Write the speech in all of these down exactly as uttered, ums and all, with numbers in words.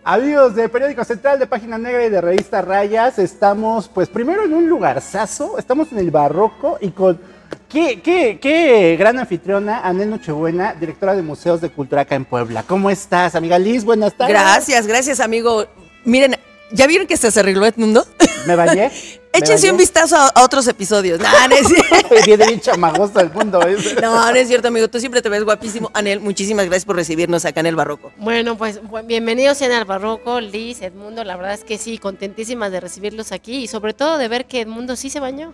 Amigos de Periódico Central, de Página Negra y de Revista Rayas, estamos pues primero en un lugarzazo, estamos en el Barroco y con qué, qué, qué gran anfitriona, Anel Nochebuena, directora de Museos de Cultura acá en Puebla. ¿Cómo estás, amiga Liz? Buenas tardes. Gracias, gracias, amigo. Miren, ¿ya vieron que se arregló Edmundo? ¿Me bañé? Échense un vistazo a, a otros episodios. No, no es cierto. Viene bien chamagoso el mundo. ¿eh? No, no es cierto, amigo. Tú siempre te ves guapísimo. Anel, muchísimas gracias por recibirnos acá en el Barroco. Bueno, pues bienvenidos en el Barroco, Liz, Edmundo. La verdad es que sí, contentísimas de recibirlos aquí y sobre todo de ver que Edmundo sí se bañó.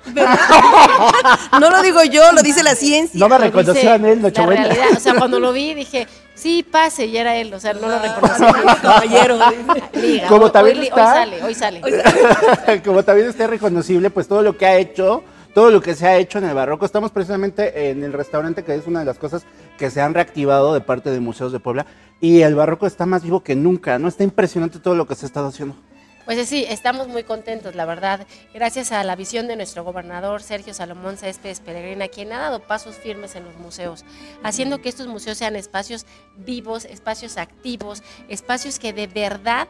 No lo digo yo, lo dice la ciencia. No me reconoció Anel Nochebuena. La realidad, o sea, cuando lo vi dije, sí, pase, y era él, o sea, no lo reconocí. Caballero. Liga, Como hoy, también hoy, está, hoy sale, hoy sale. Hoy sale. Como también está reconocible, pues todo lo que ha hecho, todo lo que se ha hecho en el Barroco. Estamos precisamente en el restaurante, que es una de las cosas que se han reactivado de parte de Museos de Puebla, y el Barroco está más vivo que nunca, ¿no? Está impresionante todo lo que se ha estado haciendo. Pues sí, estamos muy contentos, la verdad, gracias a la visión de nuestro gobernador Sergio Salomón Céspedes Peregrina, quien ha dado pasos firmes en los museos, haciendo que estos museos sean espacios vivos, espacios activos, espacios que de verdad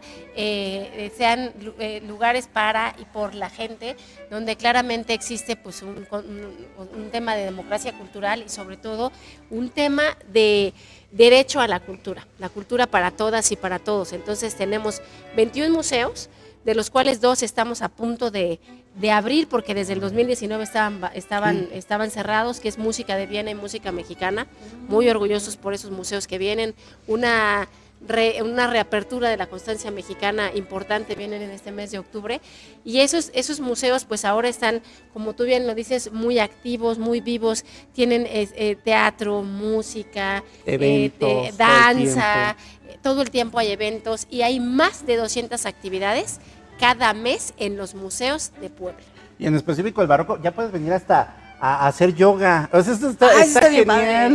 eh, sean eh, lugares para y por la gente, donde claramente existe pues un, un, un tema de democracia cultural y sobre todo un tema de derecho a la cultura, la cultura para todas y para todos. Entonces tenemos veintiún museos, de los cuales dos estamos a punto de, de abrir, porque desde el dos mil diecinueve estaban, estaban, estaban cerrados, que es Música de Viena y Música Mexicana. Muy orgullosos por esos museos que vienen. Una, re, una reapertura de la Constancia Mexicana importante vienen en este mes de octubre. Y esos, esos museos pues ahora están, como tú bien lo dices, muy activos, muy vivos. Tienen eh, teatro, música, eventos, eh, danza. Todo el tiempo hay eventos y hay más de doscientas actividades cada mes en los museos de Puebla. Y en específico el Barroco, ya puedes venir hasta a, a hacer yoga. O sea, esto está, ah, está, está genial.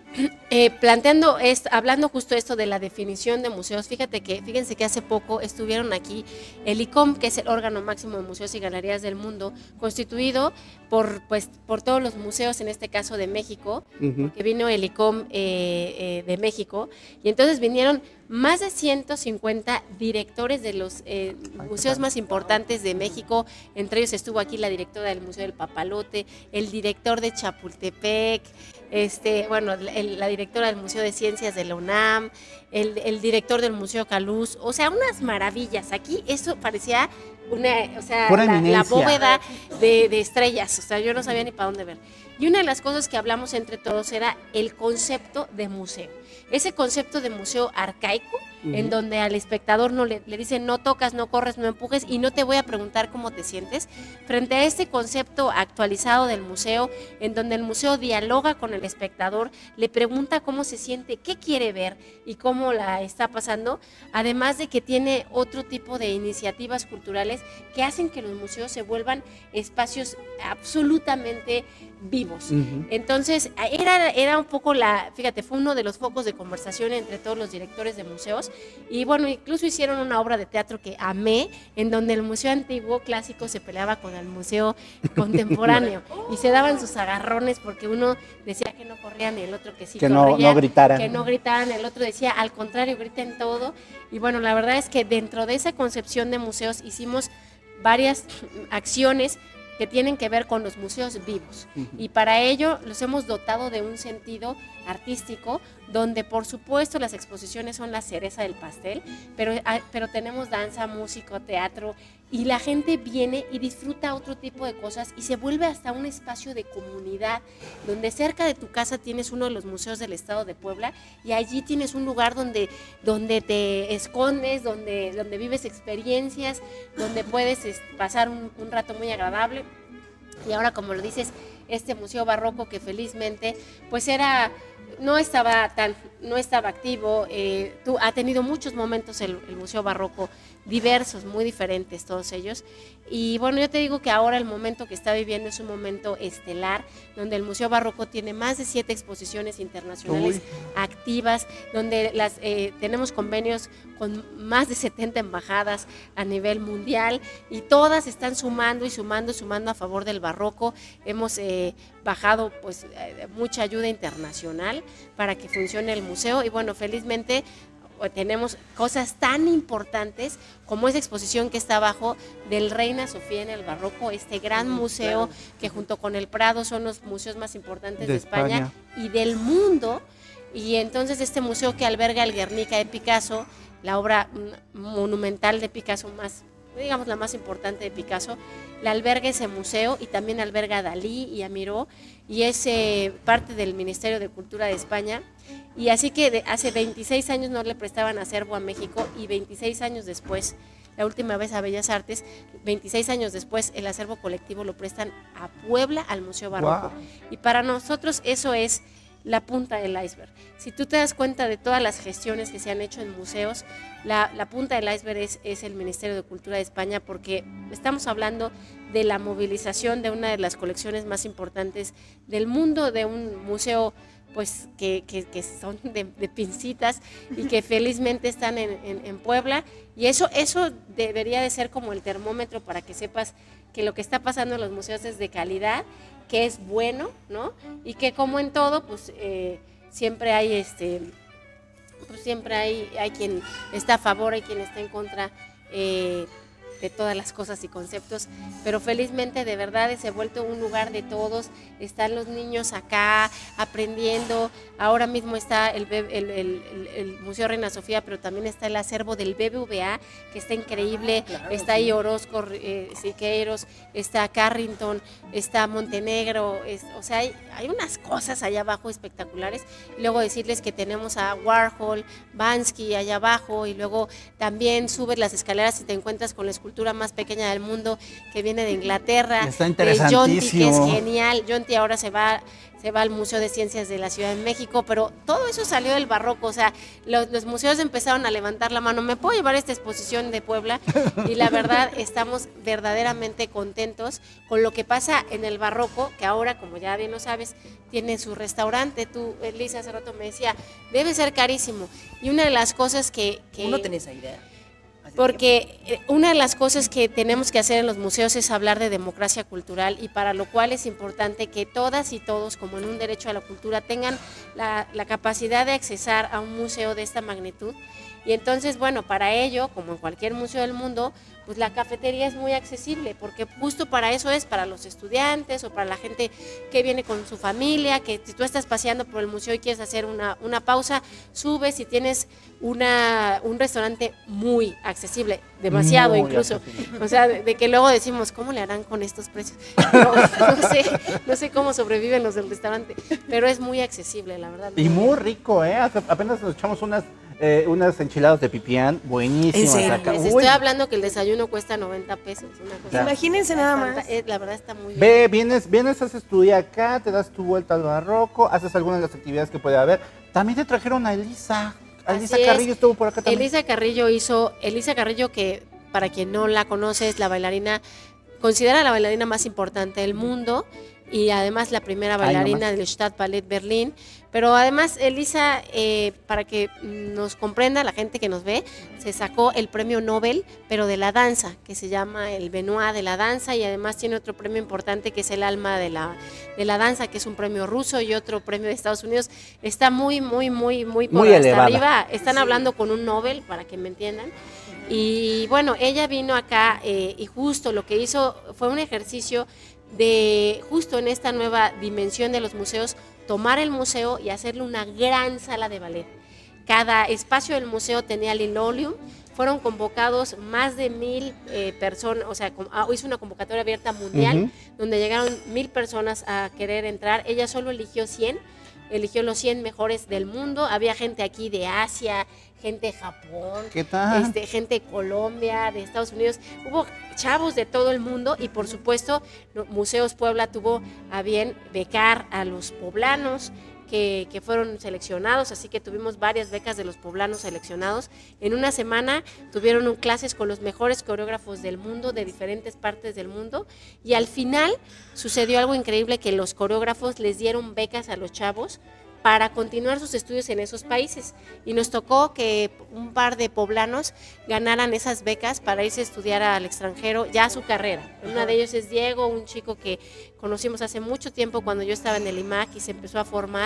Eh, planteando, esto, hablando justo esto de la definición de museos, fíjate que, fíjense que hace poco estuvieron aquí el I C O M, que es el órgano máximo de museos y galerías del mundo, constituido por, pues, por todos los museos, en este caso de México, uh-huh. que vino el I C O M eh, eh, de México, y entonces vinieron más de ciento cincuenta directores de los eh, museos más importantes de México. Entre ellos estuvo aquí la directora del Museo del Papalote, el director de Chapultepec, este, bueno, el, la directora del Museo de Ciencias de la UNAM, el, el director del Museo Caluz, o sea, unas maravillas. Aquí eso parecía una, o sea, la, la bóveda de, de estrellas, o sea, yo no sabía ni para dónde ver. Y una de las cosas que hablamos entre todos era el concepto de museo. Ese concepto de museo arcaico, uh-huh. en donde al espectador no le, le dicen no tocas, no corres, no empujes y no te voy a preguntar cómo te sientes, frente a este concepto actualizado del museo, en donde el museo dialoga con el espectador, le pregunta cómo se siente, qué quiere ver y cómo la está pasando, además de que tiene otro tipo de iniciativas culturales que hacen que los museos se vuelvan espacios absolutamente vivos. Uh-huh. Entonces, era, era un poco la, fíjate, fue uno de los focos de conversación entre todos los directores de museos y bueno, incluso hicieron una obra de teatro que amé, en donde el museo antiguo clásico se peleaba con el museo contemporáneo y se daban sus agarrones porque uno decía que no corrían y el otro que sí que corrían, no, no gritaran. que no gritaran, el otro decía al contrario, griten todo. Y bueno, la verdad es que dentro de esa concepción de museos hicimos varias acciones que tienen que ver con los museos vivos. Uh-huh. Y para ello los hemos dotado de un sentido artístico, donde por supuesto las exposiciones son la cereza del pastel, pero, pero tenemos danza, música, teatro, y la gente viene y disfruta otro tipo de cosas y se vuelve hasta un espacio de comunidad, donde cerca de tu casa tienes uno de los museos del estado de Puebla y allí tienes un lugar donde, donde te escondes, donde, donde vives experiencias, donde puedes pasar un, un rato muy agradable. Y ahora, como lo dices, este museo barroco que felizmente pues era, no estaba tan, no estaba activo, eh, tú, ha tenido muchos momentos el, el museo barroco, diversos, muy diferentes todos ellos, y bueno, yo te digo que ahora el momento que está viviendo es un momento estelar, donde el Museo Barroco tiene más de siete exposiciones internacionales Uy. activas, donde las eh, tenemos convenios con más de setenta embajadas a nivel mundial, y todas están sumando y sumando y sumando a favor del barroco. Hemos eh, bajado pues eh, mucha ayuda internacional para que funcione el museo, y bueno, felizmente tenemos cosas tan importantes como esa exposición que está abajo del Reina Sofía en el Barroco, este gran museo que junto con el Prado son los museos más importantes de, de España, España y del mundo. Y entonces este museo que alberga el Guernica de Picasso, la obra monumental de Picasso más, digamos la más importante de Picasso, la alberga ese museo y también alberga a Dalí y a Miró, y es eh, parte del Ministerio de Cultura de España. Y así que de, hace veintiséis años no le prestaban acervo a México, y veintiséis años después, la última vez a Bellas Artes, veintiséis años después el acervo colectivo lo prestan a Puebla, al Museo Barroco. Wow. Y para nosotros eso es la punta del iceberg. Si tú te das cuenta de todas las gestiones que se han hecho en museos, la, la punta del iceberg es, es el Ministerio de Cultura de España, porque estamos hablando de la movilización de una de las colecciones más importantes del mundo, de un museo pues que, que, que son de, de pincitas y que felizmente están en, en, en Puebla, y eso, eso debería de ser como el termómetro para que sepas que lo que está pasando en los museos es de calidad, que es bueno, ¿no? Y que como en todo, pues eh, siempre hay este, pues siempre hay, hay quien está a favor, hay quien está en contra eh, de todas las cosas y conceptos, pero felizmente de verdad se ha vuelto un lugar de todos. Están los niños acá aprendiendo, ahora mismo está el, el, el, el, el Museo Reina Sofía, pero también está el acervo del B B V A, que está increíble. Ah, claro, está ahí sí. Orozco, eh, Siqueiros, está Carrington, está Montenegro, es, o sea, hay, hay unas cosas allá abajo espectaculares. Y luego decirles que tenemos a Warhol, Bansky allá abajo, y luego también subes las escaleras y te encuentras con la escultura más pequeña del mundo, que viene de Inglaterra. Está interesantísimo. De Jonty, que es genial. Jonty ahora se va, se va al Museo de Ciencias de la Ciudad de México, pero todo eso salió del barroco. O sea, los, los museos empezaron a levantar la mano. ¿Me puedo llevar esta exposición de Puebla? Y la verdad, estamos verdaderamente contentos con lo que pasa en el barroco, que ahora, como ya bien lo sabes, tiene su restaurante. Tú, Elisa, hace rato me decía, debe ser carísimo. Y una de las cosas que... que ¿Uno tenés esa idea? Porque una de las cosas que tenemos que hacer en los museos es hablar de democracia cultural, y para lo cual es importante que todas y todos, como en un derecho a la cultura, tengan la, la capacidad de accesar a un museo de esta magnitud. Y entonces, bueno, para ello, como en cualquier museo del mundo, pues la cafetería es muy accesible, porque justo para eso es, para los estudiantes o para la gente que viene con su familia, que si tú estás paseando por el museo y quieres hacer una, una pausa, subes y tienes una, un restaurante muy accesible, demasiado muy incluso. Accesible. O sea, de, de que luego decimos, ¿cómo le harán con estos precios? No, no sé, no sé cómo sobreviven los del restaurante, pero es muy accesible, la verdad. Y muy rico, ¿eh? Apenas nos echamos unas... Eh, unas enchiladas de pipián buenísimas. Acá. Les estoy hablando que el desayuno cuesta noventa pesos. Una cosa. Claro. Imagínense nada más. Eh, la verdad está muy bien. Ve, vienes, vienes, haces tu día acá, te das tu vuelta al barroco, haces algunas de las actividades que puede haber. También te trajeron a Elisa. A Elisa Carrillo estuvo por acá también. Elisa Carrillo hizo, Elisa Carrillo, que para quien no la conoce, es la bailarina, considera la bailarina más importante del mundo, y además la primera bailarina del Stadtballett Berlín. Pero además Elisa, eh, para que nos comprenda la gente que nos ve, se sacó el premio Nobel, pero de la danza, que se llama el Benoit de la danza, y además tiene otro premio importante que es el Alma de la, de la danza, que es un premio ruso, y otro premio de Estados Unidos. Está muy, muy, muy, muy por muy hasta elevada. Arriba. Están Sí. hablando con un Nobel, para que me entiendan. Y bueno, ella vino acá eh, y justo lo que hizo fue un ejercicio de, justo en esta nueva dimensión de los museos, tomar el museo y hacerle una gran sala de ballet. Cada espacio del museo tenía linoleum, fueron convocados más de mil eh, personas, o sea, hizo una convocatoria abierta mundial, uh-huh. donde llegaron mil personas a querer entrar. Ella solo eligió cien, eligió los cien mejores del mundo. Había gente aquí de Asia, gente de Japón, ¿qué tal? Este, gente de Colombia, de Estados Unidos. Hubo chavos de todo el mundo, y por supuesto Museos Puebla tuvo a bien becar a los poblanos que, que fueron seleccionados, así que tuvimos varias becas de los poblanos seleccionados. En una semana tuvieron un, clases con los mejores coreógrafos del mundo, de diferentes partes del mundo, y al final sucedió algo increíble, que los coreógrafos les dieron becas a los chavos para continuar sus estudios en esos países, y nos tocó que un par de poblanos ganaran esas becas para irse a estudiar al extranjero ya su carrera. Una de ellos es Diego, un chico que conocimos hace mucho tiempo cuando yo estaba en el I M A C y se empezó a formar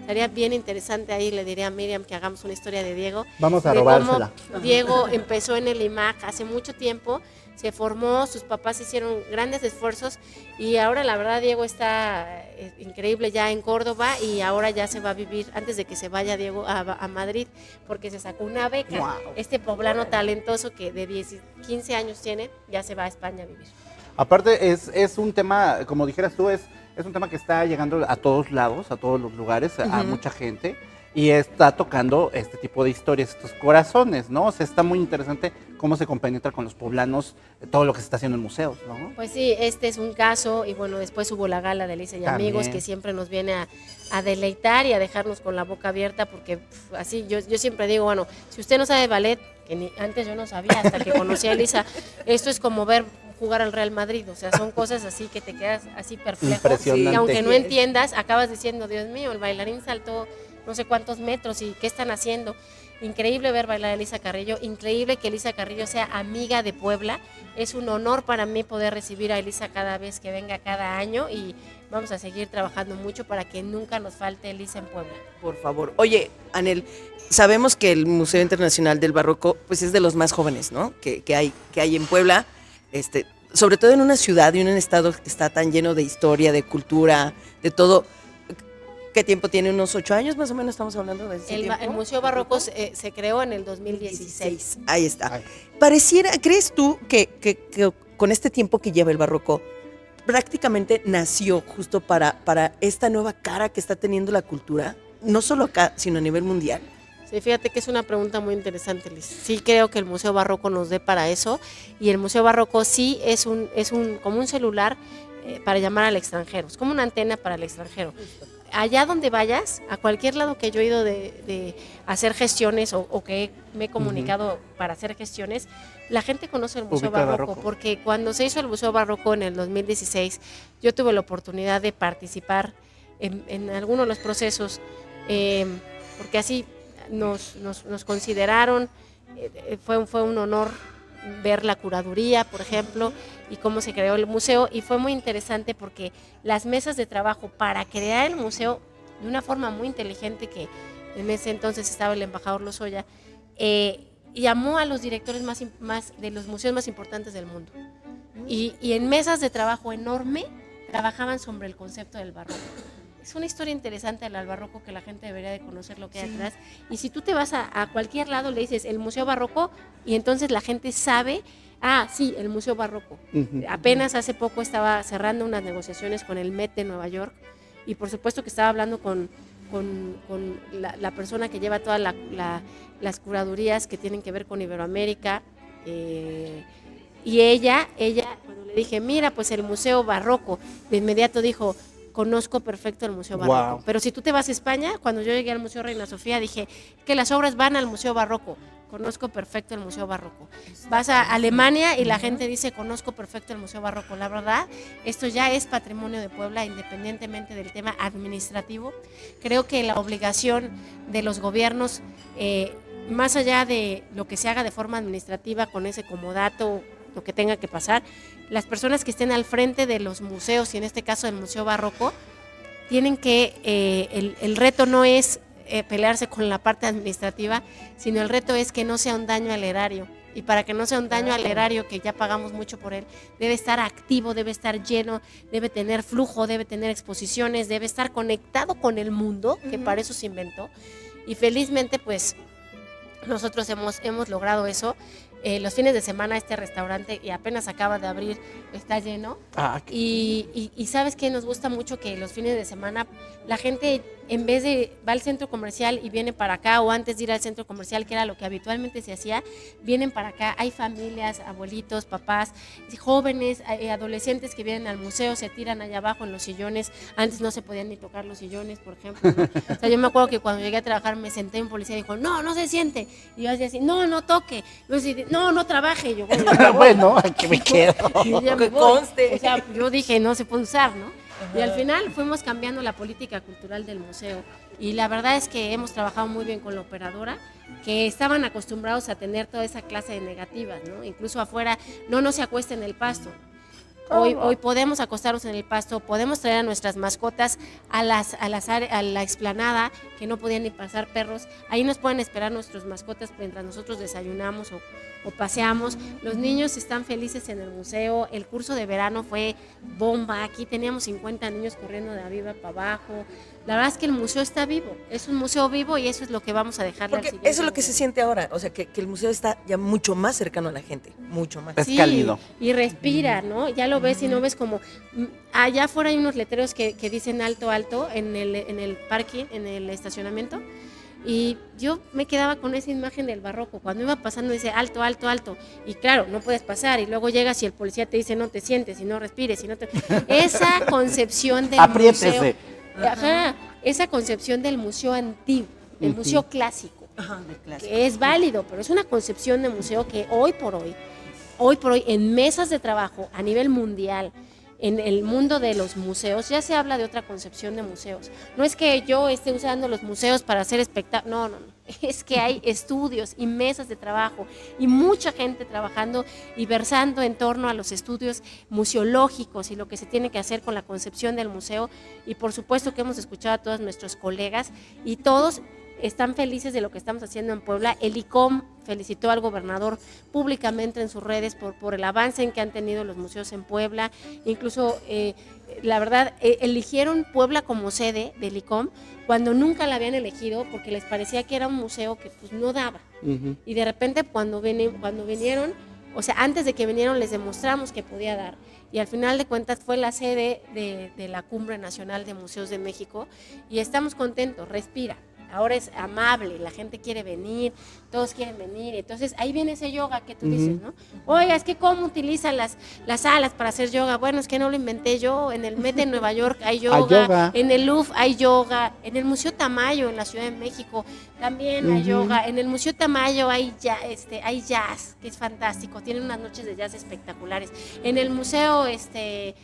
Sería bien interesante, ahí le diría a Miriam que hagamos una historia de Diego. Vamos a de robársela. cómo Diego empezó en el I M A C hace mucho tiempo, se formó, sus papás hicieron grandes esfuerzos y ahora la verdad Diego está eh, increíble ya en Córdoba y ahora ya se va a vivir, antes de que se vaya Diego a, a Madrid, porque se sacó una beca. Wow. Este poblano talentoso que de diez, quince años tiene, ya se va a España a vivir. Aparte, es, es un tema, como dijeras tú, es, es un tema que está llegando a todos lados, a todos los lugares, a, Ujú. a mucha gente, y está tocando este tipo de historias, estos corazones, ¿no? O sea, está muy interesante cómo se compenetra con los poblanos, eh, todo lo que se está haciendo en museos, ¿no? Pues sí, este es un caso y bueno, después hubo la gala de Alicia y También. Amigos que siempre nos viene a, a deleitar y a dejarnos con la boca abierta porque pf, así yo, yo siempre digo, bueno, si usted no sabe ballet, que ni, antes yo no sabía hasta que conocí a Elisa, esto es como ver jugar al Real Madrid, o sea, son cosas así que te quedas así perplejo. Impresionante. Y aunque no entiendas, acabas diciendo, Dios mío, el bailarín saltó no sé cuántos metros y qué están haciendo. Increíble ver bailar a Elisa Carrillo, increíble que Elisa Carrillo sea amiga de Puebla. Es un honor para mí poder recibir a Elisa cada vez que venga cada año y vamos a seguir trabajando mucho para que nunca nos falte Elisa en Puebla. Por favor. Oye, Anel, sabemos que el Museo Internacional del Barroco pues es de los más jóvenes, ¿no? Que, que hay, que hay en Puebla, este, sobre todo en una ciudad y en un estado que está tan lleno de historia, de cultura, de todo. ¿Qué tiempo tiene? ¿Unos ocho años más o menos estamos hablando de ese El, tiempo? el Museo Barroco se, se creó en el dos mil dieciséis. Ahí está. Ay. Pareciera, ¿crees tú que, que, que con este tiempo que lleva el Barroco prácticamente nació justo para, para esta nueva cara que está teniendo la cultura? No solo acá, sino a nivel mundial. Sí, fíjate que es una pregunta muy interesante, Liz. Sí creo que el Museo Barroco nos dé para eso y el Museo Barroco sí es un es un como un celular eh, para llamar al extranjero, es como una antena para el extranjero. Allá donde vayas, a cualquier lado que yo he ido de, de hacer gestiones o, o que me he comunicado uh-huh. para hacer gestiones, la gente conoce el Museo Barroco, Barroco, porque cuando se hizo el Museo Barroco en el dos mil dieciséis, yo tuve la oportunidad de participar en, en algunos de los procesos, eh, porque así nos, nos, nos consideraron, eh, fue, fue un honor ver la curaduría, por ejemplo, y cómo se creó el museo, y fue muy interesante porque las mesas de trabajo para crear el museo de una forma muy inteligente, que en ese entonces estaba el embajador Lozoya, eh, llamó a los directores más, más de los museos más importantes del mundo, y, y en mesas de trabajo enorme trabajaban sobre el concepto del barroco. Es una historia interesante al barroco que la gente debería de conocer lo que hay sí. atrás. Y si tú te vas a, a cualquier lado, le dices el Museo Barroco y entonces la gente sabe, ah, sí, el Museo Barroco. Uh-huh. Apenas hace poco estaba cerrando unas negociaciones con el Met de Nueva York y por supuesto que estaba hablando con, con, con la, la persona que lleva todas la, la, las curadurías que tienen que ver con Iberoamérica. Eh, y ella, ella, cuando le dije, mira, pues el Museo Barroco, de inmediato dijo, conozco perfecto el Museo Barroco, wow. Pero si tú te vas a España, cuando yo llegué al Museo Reina Sofía dije que las obras van al Museo Barroco, conozco perfecto el Museo Barroco. Vas a Alemania y la gente dice conozco perfecto el Museo Barroco. La verdad, esto ya es patrimonio de Puebla, independientemente del tema administrativo. Creo que la obligación de los gobiernos, eh, más allá de lo que se haga de forma administrativa con ese comodato, lo que tenga que pasar, las personas que estén al frente de los museos, y en este caso del Museo Barroco, tienen que, eh, el, el reto no es eh, pelearse con la parte administrativa, sino el reto es que no sea un daño al erario. Y para que no sea un daño al erario, que ya pagamos mucho por él, debe estar activo, debe estar lleno, debe tener flujo, debe tener exposiciones, debe estar conectado con el mundo, que uh-huh. para eso se inventó. Y felizmente, pues, nosotros hemos, hemos logrado eso. Eh, los fines de semana este restaurante, y apenas acaba de abrir, está lleno. Ah, okay. y, y, y sabes que nos gusta mucho que los fines de semana la gente, en vez de va al centro comercial y viene para acá, o antes de ir al centro comercial, que era lo que habitualmente se hacía, vienen para acá. Hay familias, abuelitos, papás, jóvenes, eh, adolescentes que vienen al museo, se tiran allá abajo en los sillones. Antes no se podían ni tocar los sillones, por ejemplo, ¿no? O sea, yo me acuerdo que cuando llegué a trabajar me senté en policía y dijo, no, no se siente. Y yo decía así, no, no toque. Yo decía, no, no trabaje. Y yo, bueno, yo bueno, aquí me quedo. Que conste. O sea, yo dije, no se puede usar, ¿no? Y al final fuimos cambiando la política cultural del museo y la verdad es que hemos trabajado muy bien con la operadora, que estaban acostumbrados a tener toda esa clase de negativas, ¿no? Incluso afuera, no, no se acueste en el pasto. Hoy, hoy podemos acostarnos en el pasto, podemos traer a nuestras mascotas a, las, a, las, a la explanada, que no podían ni pasar perros. Ahí nos pueden esperar nuestras mascotas mientras nosotros desayunamos o, o paseamos. Los niños están felices en el museo. El curso de verano fue bomba. Aquí teníamos cincuenta niños corriendo de arriba para abajo. La verdad es que el museo está vivo. Es un museo vivo y eso es lo que vamos a dejarle Porque al siguiente eso es lo que museo. se siente ahora. O sea, que, que el museo está ya mucho más cercano a la gente. Mucho más. Es cálido. Y respira, ¿no? Ya lo ves y no ves como... mm, allá afuera hay unos letreros que, que dicen alto, alto en el, en el parking, en el estacionamiento. Y yo me quedaba con esa imagen del barroco. Cuando iba pasando dice alto, alto, alto. Y claro, no puedes pasar. Y luego llegas y el policía te dice no te sientes y no respires. Y no te... Esa concepción del Apriétese. museo... Ajá, esa concepción del museo antiguo, del Ujú. museo clásico, Ajá, de clásico. que es válido, pero es una concepción de museo que hoy por hoy, hoy por hoy, en mesas de trabajo a nivel mundial, en el mundo de los museos, ya se habla de otra concepción de museos. No es que yo esté usando los museos para hacer espectáculos, no, no, no. Es que hay estudios y mesas de trabajo y mucha gente trabajando y versando en torno a los estudios museológicos y lo que se tiene que hacer con la concepción del museo. Y por supuesto que hemos escuchado a todos nuestros colegas y todos están felices de lo que estamos haciendo en Puebla. El I C O M felicitó al gobernador públicamente en sus redes por, por el avance en que han tenido los museos en Puebla. Incluso, eh, la verdad, eh, eligieron Puebla como sede del I C O M cuando nunca la habían elegido porque les parecía que era un museo que pues no daba. Ujú. Y de repente cuando, veni- cuando vinieron, o sea, antes de que vinieron les demostramos que podía dar. Y al final de cuentas fue la sede de, de la Cumbre Nacional de Museos de México y estamos contentos, respira. Ahora es amable, la gente quiere venir, todos quieren venir. Entonces ahí viene ese yoga que tú Ujú. dices, ¿no? Oiga, es que cómo utilizan las, las salas para hacer yoga. Bueno, es que no lo inventé yo. En el Met en Nueva York hay yoga, yoga. en el Louvre hay yoga, en el Museo Tamayo en la Ciudad de México también hay Ujú. yoga. En el Museo Tamayo hay, ya, este, hay jazz, que es fantástico. Tienen unas noches de jazz espectaculares. En el museo, este,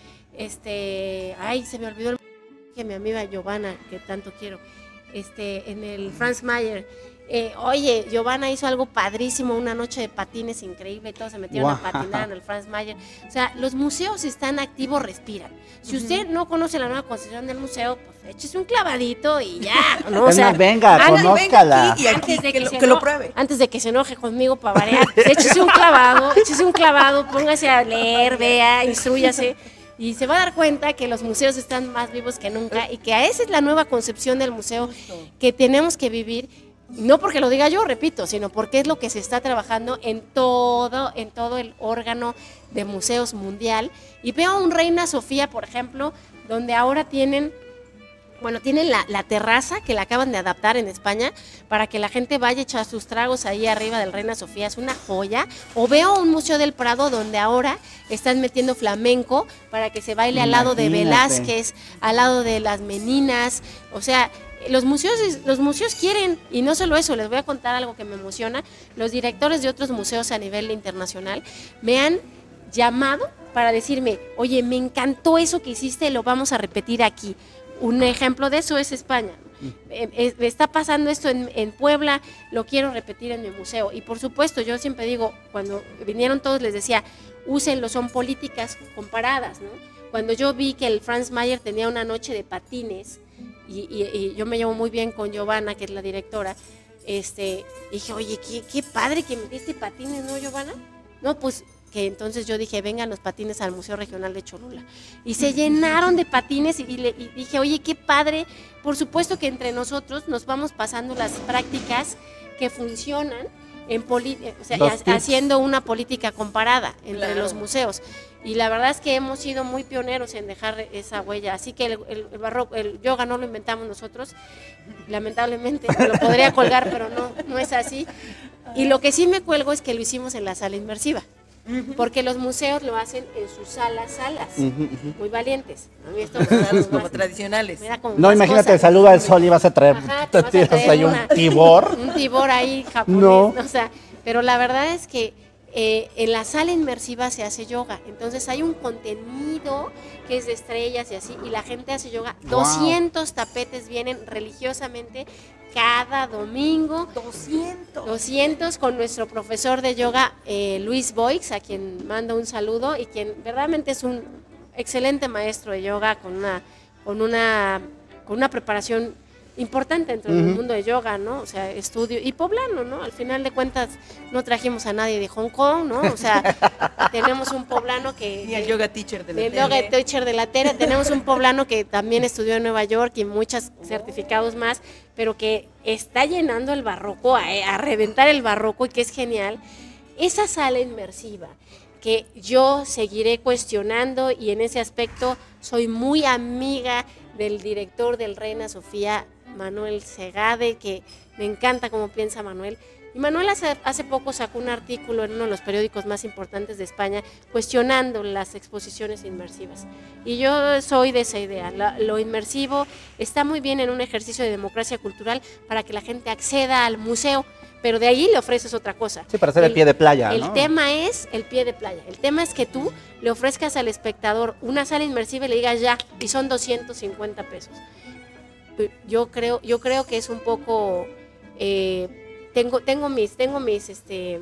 este, ay, se me olvidó el que mi amiga Giovanna, que tanto quiero. Este, en el Franz Mayer, eh, oye, Giovanna hizo algo padrísimo, una noche de patines increíble, todos se metieron Wow. a patinar en el Franz Mayer. O sea, los museos están activos, respiran. Si usted no conoce la nueva concepción del museo, pues échese un clavadito y ya, ¿no? O Es sea, más, venga, ándale, Venga conózcala. aquí y aquí antes de que, lo, se que lo eno- pruebe. Antes de que se enoje conmigo para variar, pues, échese un clavado, échese un clavado, póngase a leer, vea, instrúyase. Y se va a dar cuenta que los museos están más vivos que nunca y que a esa es la nueva concepción del museo que tenemos que vivir, no porque lo diga yo, repito, sino porque es lo que se está trabajando en todo, en todo el órgano de museos mundial. Y veo un Reina Sofía, por ejemplo, donde ahora tienen... Bueno, tienen la, la terraza que la acaban de adaptar en España para que la gente vaya a echar sus tragos ahí arriba del Reina Sofía, es una joya. O veo un Museo del Prado donde ahora están metiendo flamenco para que se baile al lado de Imagínate. Velázquez, al lado de las Meninas. O sea, los museos, los museos quieren, y no solo eso, les voy a contar algo que me emociona. Los directores de otros museos a nivel internacional me han llamado para decirme, oye, me encantó eso que hiciste, lo vamos a repetir aquí. Un ejemplo de eso es España. Eh, eh, está pasando esto en, en Puebla, lo quiero repetir en mi museo. Y por supuesto, yo siempre digo, cuando vinieron todos les decía, úsenlo, son políticas comparadas, ¿no? Cuando yo vi que el Franz Mayer tenía una noche de patines, y, y- y yo me llevo muy bien con Giovanna, que es la directora, este, dije, oye, qué, qué padre que me diste patines, ¿no, Giovanna? No, pues que entonces yo dije, vengan los patines al Museo Regional de Cholula. Y se llenaron de patines y, y le, y dije, oye, qué padre. Por supuesto que entre nosotros nos vamos pasando las prácticas que funcionan, en poli- eh, o sea, Los ha- tips. haciendo una política comparada entre Claro. los museos. Y la verdad es que hemos sido muy pioneros en dejar esa huella. Así que el, el, el barroco, el yoga no lo inventamos nosotros, lamentablemente. Lo podría colgar, pero no, no es así. Y lo que sí me cuelgo es que lo hicimos en la sala inmersiva. Porque los museos lo hacen en sus salas, salas, Ujú, ujú. muy valientes. A mí esto me da Los como como más- tradicionales. me da como No, más imagínate, cosa. saluda al sol y vas a traer, Ajá, te te vas a tiras traer ahí un una- tibor. Un tibor ahí japonés, No. o sea, pero la verdad es que eh, en la sala inmersiva se hace yoga. Entonces hay un contenido que es de estrellas y así, y la gente hace yoga. Wow. doscientos tapetes vienen religiosamente cada domingo. doscientos. doscientos con nuestro profesor de yoga, eh, Luis Boix, a quien mando un saludo, y quien verdaderamente es un excelente maestro de yoga con una, con una, con una preparación importante dentro del Ujú. mundo de yoga, ¿no? O sea, estudio, y poblano, ¿no? Al final de cuentas no trajimos a nadie de Hong Kong, ¿no? O sea, tenemos un poblano que... Ni el que- yoga teacher de la el tele. yoga teacher de la tele, tenemos un poblano que también estudió en Nueva York y muchos certificados más, pero que está llenando el barroco, a, a reventar el barroco, y que es genial. Esa sala inmersiva que yo seguiré cuestionando, y en ese aspecto soy muy amiga del director del Reina Sofía, Manuel Segade, que me encanta cómo piensa Manuel. Y Manuel hace, hace poco sacó un artículo en uno de los periódicos más importantes de España cuestionando las exposiciones inmersivas. Y yo soy de esa idea. La, lo inmersivo está muy bien en un ejercicio de democracia cultural para que la gente acceda al museo, pero de ahí le ofreces otra cosa. Sí, para hacer el, pie de playa, El ¿no? tema es el pie de playa. El tema es que tú le ofrezcas al espectador una sala inmersiva y le digas ya, y son doscientos cincuenta pesos. Yo creo, yo creo que es un poco... Eh, tengo, tengo mis, tengo mis, este,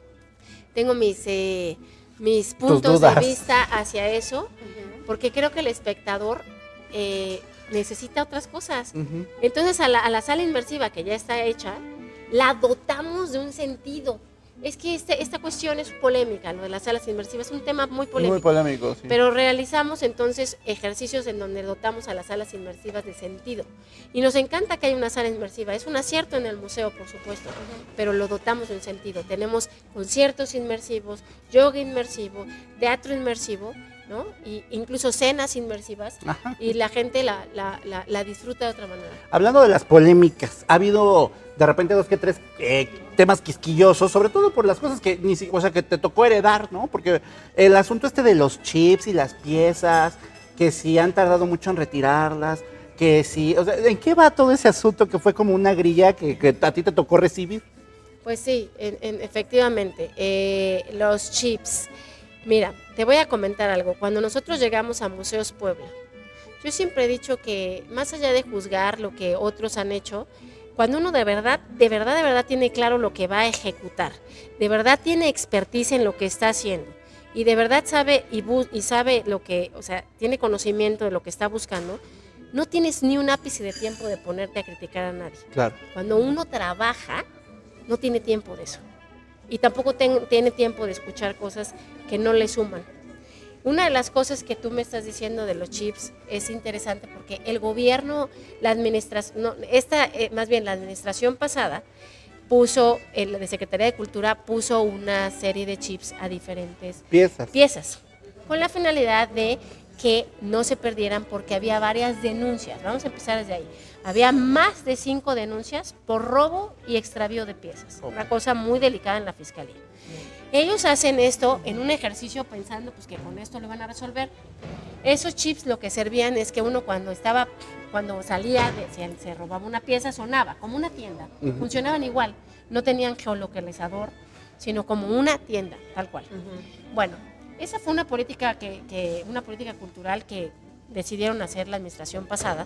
tengo mis, eh, mis puntos de dudas. vista hacia eso, porque creo que el espectador eh, necesita otras cosas. Ujú. Entonces a la, a la sala inmersiva que ya está hecha, la dotamos de un sentido. Es que este, esta cuestión es polémica, lo de las salas inmersivas, es un tema muy polémico. Muy polémico, sí. Pero realizamos entonces ejercicios en donde dotamos a las salas inmersivas de sentido. Y nos encanta que haya una sala inmersiva. Es un acierto en el museo, por supuesto, uh-huh. pero lo dotamos de un sentido. Tenemos conciertos inmersivos, yoga inmersivo, teatro inmersivo, ¿no? Y incluso cenas inmersivas. Ajá. Y la gente la, la, la, la disfruta de otra manera. Hablando de las polémicas, ha habido de repente dos que tres eh, temas quisquillosos, sobre todo por las cosas que ni si, o sea, que te tocó heredar, ¿no? Porque el asunto este de los chips y las piezas, que si han tardado mucho en retirarlas, que si, o sea, ¿en qué va todo ese asunto que fue como una grilla que, que a ti te tocó recibir? Pues sí, en, en, efectivamente, eh, los chips. Mira, te voy a comentar algo. Cuando nosotros llegamos a Museos Puebla, yo siempre he dicho que más allá de juzgar lo que otros han hecho, cuando uno de verdad, de verdad, de verdad tiene claro lo que va a ejecutar, de verdad tiene expertise en lo que está haciendo y de verdad sabe y, bu- y sabe lo que, o sea, tiene conocimiento de lo que está buscando, no tienes ni un ápice de tiempo de ponerte a criticar a nadie. Claro. Cuando uno trabaja, no tiene tiempo de eso. Y tampoco ten, tiene tiempo de escuchar cosas que no le suman. Una de las cosas que tú me estás diciendo de los chips es interesante porque el gobierno, la administración, no, esta, eh, más bien la administración pasada, puso, el de Secretaría de Cultura puso una serie de chips a diferentes piezas. piezas, con la finalidad de que no se perdieran porque había varias denuncias. Vamos a empezar desde ahí. Había más de cinco denuncias por robo y extravío de piezas. Okay. Una cosa muy delicada en la fiscalía. Ellos hacen esto en un ejercicio pensando pues, que con esto lo van a resolver. Esos chips lo que servían es que uno cuando estaba, cuando salía, de, se, se robaba una pieza, sonaba como una tienda. Uh-huh. Funcionaban igual. No tenían geolocalizador, sino como una tienda, tal cual. Uh-huh. Bueno, esa fue una política, que, que, una política cultural que decidieron hacer la administración pasada.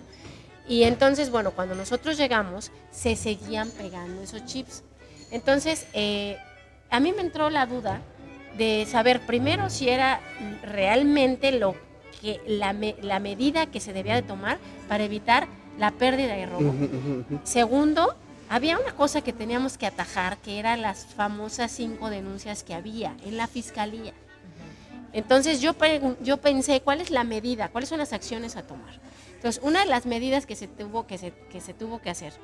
Y entonces, bueno, cuando nosotros llegamos, se seguían pegando esos chips. Entonces, eh, a mí me entró la duda de saber primero si era realmente lo que la, me, la medida que se debía de tomar para evitar la pérdida y robo. Uh-huh, uh-huh. Segundo, había una cosa que teníamos que atajar, que eran las famosas cinco denuncias que había en la fiscalía. Uh-huh. Entonces yo, yo pensé, ¿cuál es la medida? ¿Cuáles son las acciones a tomar? Entonces, una de las medidas que se tuvo que, se, que, se tuvo que hacer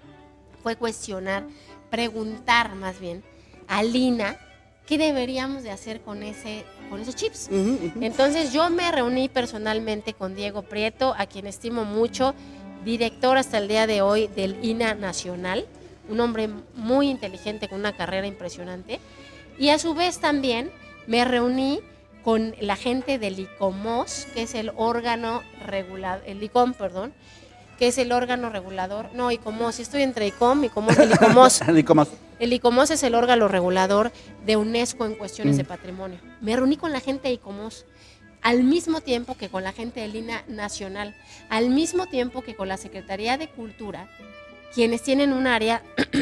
fue cuestionar, preguntar más bien, al I N A qué deberíamos de hacer con, ese, con esos chips. Uh-huh, uh-huh. Entonces yo me reuní personalmente con Diego Prieto, a quien estimo mucho, director hasta el día de hoy del I N A Nacional, un hombre muy inteligente con una carrera impresionante, y a su vez también me reuní con la gente del ICOMOS, que es el órgano regulador, el ICOM, perdón, que es el órgano regulador. No, ICOMOS, estoy entre ICOM y ICOMOS, el ICOMOS. El ICOMOS. El ICOMOS es el órgano regulador de UNESCO en cuestiones Mm. de patrimonio. Me reuní con la gente de ICOMOS al mismo tiempo que con la gente del I N A Nacional, al mismo tiempo que con la Secretaría de Cultura, quienes tienen un área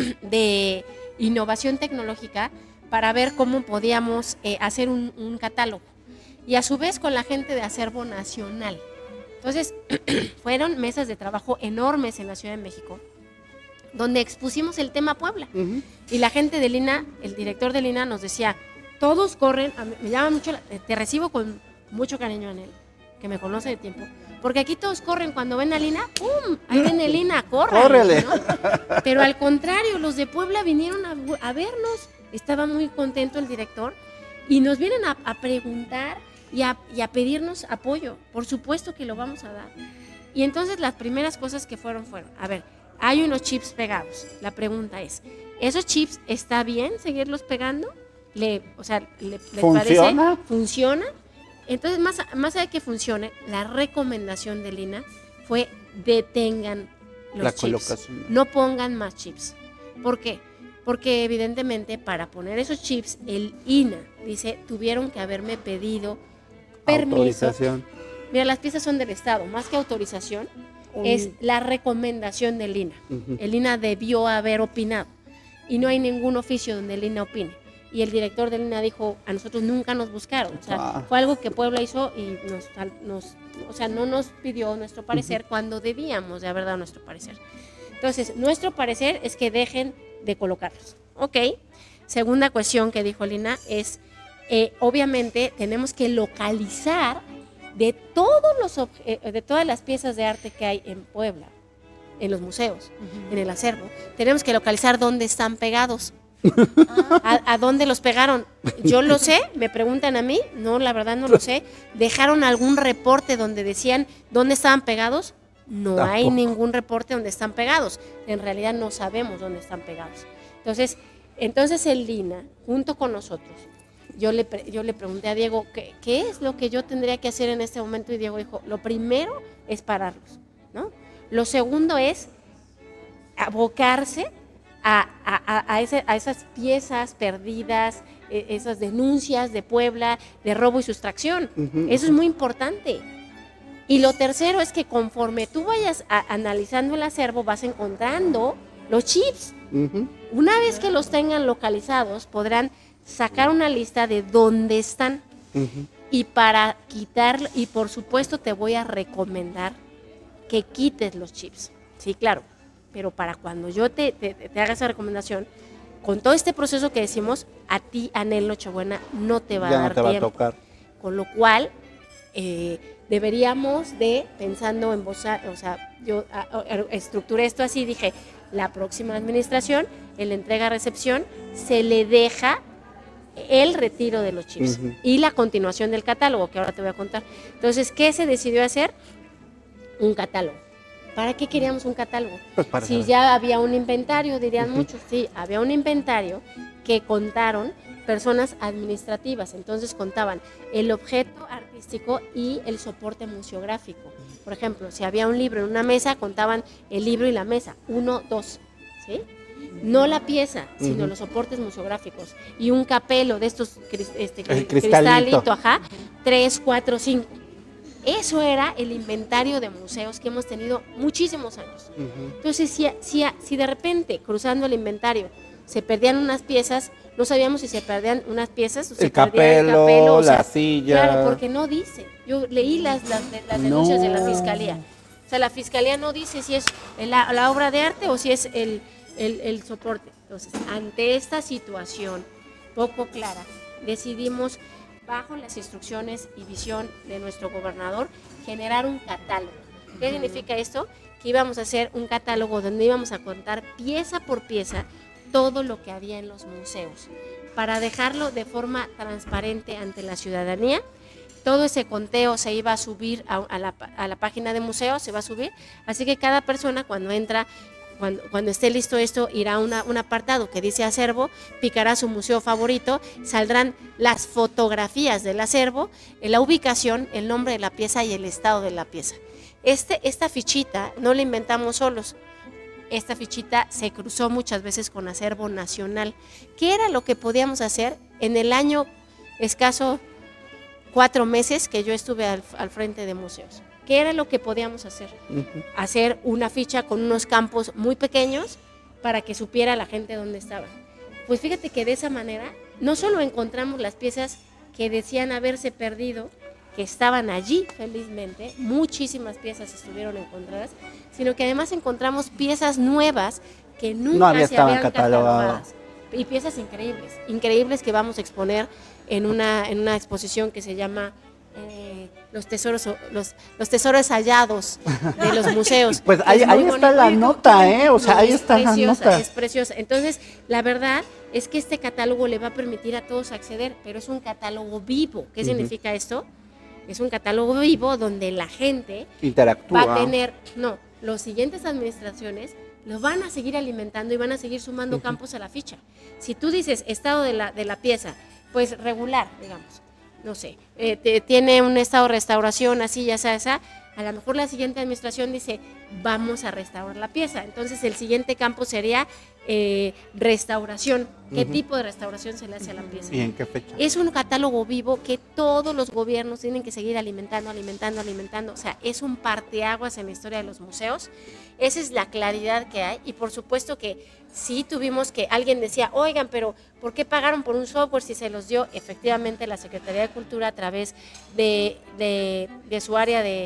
de innovación tecnológica para ver cómo podíamos eh, hacer un, un catálogo. Y a su vez con la gente de Acervo Nacional. Entonces, fueron mesas de trabajo enormes en la Ciudad de México, donde expusimos el tema Puebla. Uh-huh. Y la gente del I N A, el director del I N A nos decía, todos corren, a mí, me llama mucho, la, te recibo con mucho cariño en él, que me conoce de tiempo, porque aquí todos corren cuando ven al I N A, ¡pum! Ahí ven el I N A, corran. ¡Córrele! ¿no? Pero al contrario, los de Puebla vinieron a, a vernos, estaba muy contento el director, y nos vienen a, a preguntar y a, y a pedirnos apoyo. Por supuesto que lo vamos a dar. Y entonces las primeras cosas que fueron, fueron, a ver, hay unos chips pegados. La pregunta es, ¿esos chips está bien seguirlos pegando? Le, o sea, ¿le, le ¿Funciona? parece? ¿Funciona? Entonces, más, más allá de que funcione, la recomendación del I N A fue detengan los La chips. colocación. No pongan más chips. ¿Por qué? Porque evidentemente para poner esos chips, el I N A dice, tuvieron que haberme pedido permiso. Autorización. Mira, las piezas son del Estado, más que autorización, Um. es la recomendación del I N A. Uh-huh. El I N A debió haber opinado y no hay ningún oficio donde el I N A opine. Y el director del I N A dijo, a nosotros nunca nos buscaron. O sea, Ah. fue algo que Puebla hizo y nos, nos, o sea, no nos pidió nuestro parecer uh-huh. cuando debíamos de haber dado nuestro parecer. Entonces, nuestro parecer es que dejen de colocarlos. Ok. Segunda cuestión que dijo el I N A es, eh, obviamente, tenemos que localizar de todos los obje- de todas las piezas de arte que hay en Puebla, en los museos, uh-huh. en el acervo, tenemos que localizar dónde están pegados. ¿A, a dónde los pegaron? Yo lo sé, me preguntan a mí, no, la verdad no lo sé. ¿Dejaron algún reporte donde decían dónde estaban pegados? No Tampoco. Hay ningún reporte donde están pegados. En realidad no sabemos dónde están pegados. Entonces, entonces el I N A, junto con nosotros, yo le, yo le pregunté a Diego, ¿qué, ¿qué es lo que yo tendría que hacer en este momento? Y Diego dijo, lo primero es pararlos, ¿no? Lo segundo es abocarse A, a, a, ese, a esas piezas perdidas, eh, esas denuncias de Puebla, de robo y sustracción. Uh-huh. Eso es muy importante. Y lo tercero es que conforme tú vayas a, analizando el acervo, vas encontrando los chips. Uh-huh. Una vez que los tengan localizados, podrán sacar una lista de dónde están. Uh-huh. Y para quitar, y por supuesto te voy a recomendar que quites los chips. Sí, claro. Pero para cuando yo te, te, te haga esa recomendación, con todo este proceso que decimos, a ti, Anel Nochebuena, no te va ya a dar no te va tiempo. A tocar. Con lo cual, eh, deberíamos de, pensando en voz, o sea, yo a, a, estructuré esto así, dije, la próxima administración, en la entrega-recepción, se le deja el retiro de los chips uh-huh. y la continuación del catálogo, que ahora te voy a contar. Entonces, ¿qué se decidió hacer? Un catálogo. ¿Para qué queríamos un catálogo? Pues para si saber. Ya había un inventario, dirían Uh-huh. muchos, sí, había un inventario que contaron personas administrativas, entonces contaban el objeto artístico y el soporte museográfico. Por ejemplo, si había un libro en una mesa, contaban el libro y la mesa, uno, dos, ¿sí? No la pieza, sino uh-huh. los soportes museográficos. Y un capelo de estos, este, el cristalito, cristalito ajá, tres, cuatro, cinco. Eso era el inventario de museos que hemos tenido muchísimos años. Uh-huh. Entonces, si, si, si de repente, cruzando el inventario, se perdían unas piezas, no sabíamos si se perdían unas piezas o se el perdía capelo, el capelo. O sea, la silla. Claro, porque no dice. Yo leí las, las, las denuncias no. de la Fiscalía. O sea, la Fiscalía no dice si es la, la obra de arte o si es el, el, el soporte. Entonces, ante esta situación poco clara, decidimos, bajo las instrucciones y visión de nuestro gobernador, generar un catálogo. ¿Qué uh-huh. significa esto? Que íbamos a hacer un catálogo donde íbamos a contar pieza por pieza todo lo que había en los museos, para dejarlo de forma transparente ante la ciudadanía. Todo ese conteo se iba a subir a, a, la, a la página de museos, se va a subir, así que cada persona cuando entra cuando, cuando esté listo esto, irá una, un apartado que dice acervo, picará su museo favorito, saldrán las fotografías del acervo, la ubicación, el nombre de la pieza y el estado de la pieza. Este, esta fichita no la inventamos solos. Esta fichita se cruzó muchas veces con acervo nacional. ¿Qué era lo que podíamos hacer en el año escaso cuatro meses que yo estuve al, al frente de museos? ¿Qué era lo que podíamos hacer? Uh-huh. Hacer una ficha con unos campos muy pequeños para que supiera la gente dónde estaba. Pues fíjate que de esa manera no solo encontramos las piezas que decían haberse perdido, que estaban allí felizmente, muchísimas piezas estuvieron encontradas, sino que además encontramos piezas nuevas que nunca no había se habían catalogado. catalogadas. Y piezas increíbles, increíbles que vamos a exponer en una, en una exposición que se llama eh, los, tesoros, los, los tesoros hallados de los museos. Pues ahí, ahí está la nota, ¿eh? O sea, ahí está la nota. Es preciosa. Entonces, la verdad es que este catálogo le va a permitir a todos acceder, pero es un catálogo vivo. ¿Qué uh-huh. significa esto? Es un catálogo vivo donde la gente interactúa. Va a tener, no, los siguientes administraciones lo van a seguir alimentando y van a seguir sumando uh-huh. campos a la ficha. Si tú dices estado de la, de la pieza, pues regular, digamos, no sé, eh, te, tiene un estado de restauración así, ya sea esa, a lo mejor la siguiente administración dice, vamos a restaurar la pieza. Entonces el siguiente campo sería eh, restauración. ¿Qué uh-huh. tipo de restauración se le hace a la pieza? ¿Y en qué fecha? Es un catálogo vivo que todos los gobiernos tienen que seguir alimentando, alimentando, alimentando. O sea, es un parteaguas en la historia de los museos. Esa es la claridad que hay. Y por supuesto que sí tuvimos que, alguien decía, oigan, pero ¿por qué pagaron por un software si se los dio? Efectivamente, la Secretaría de Cultura a través de, de, de su área de...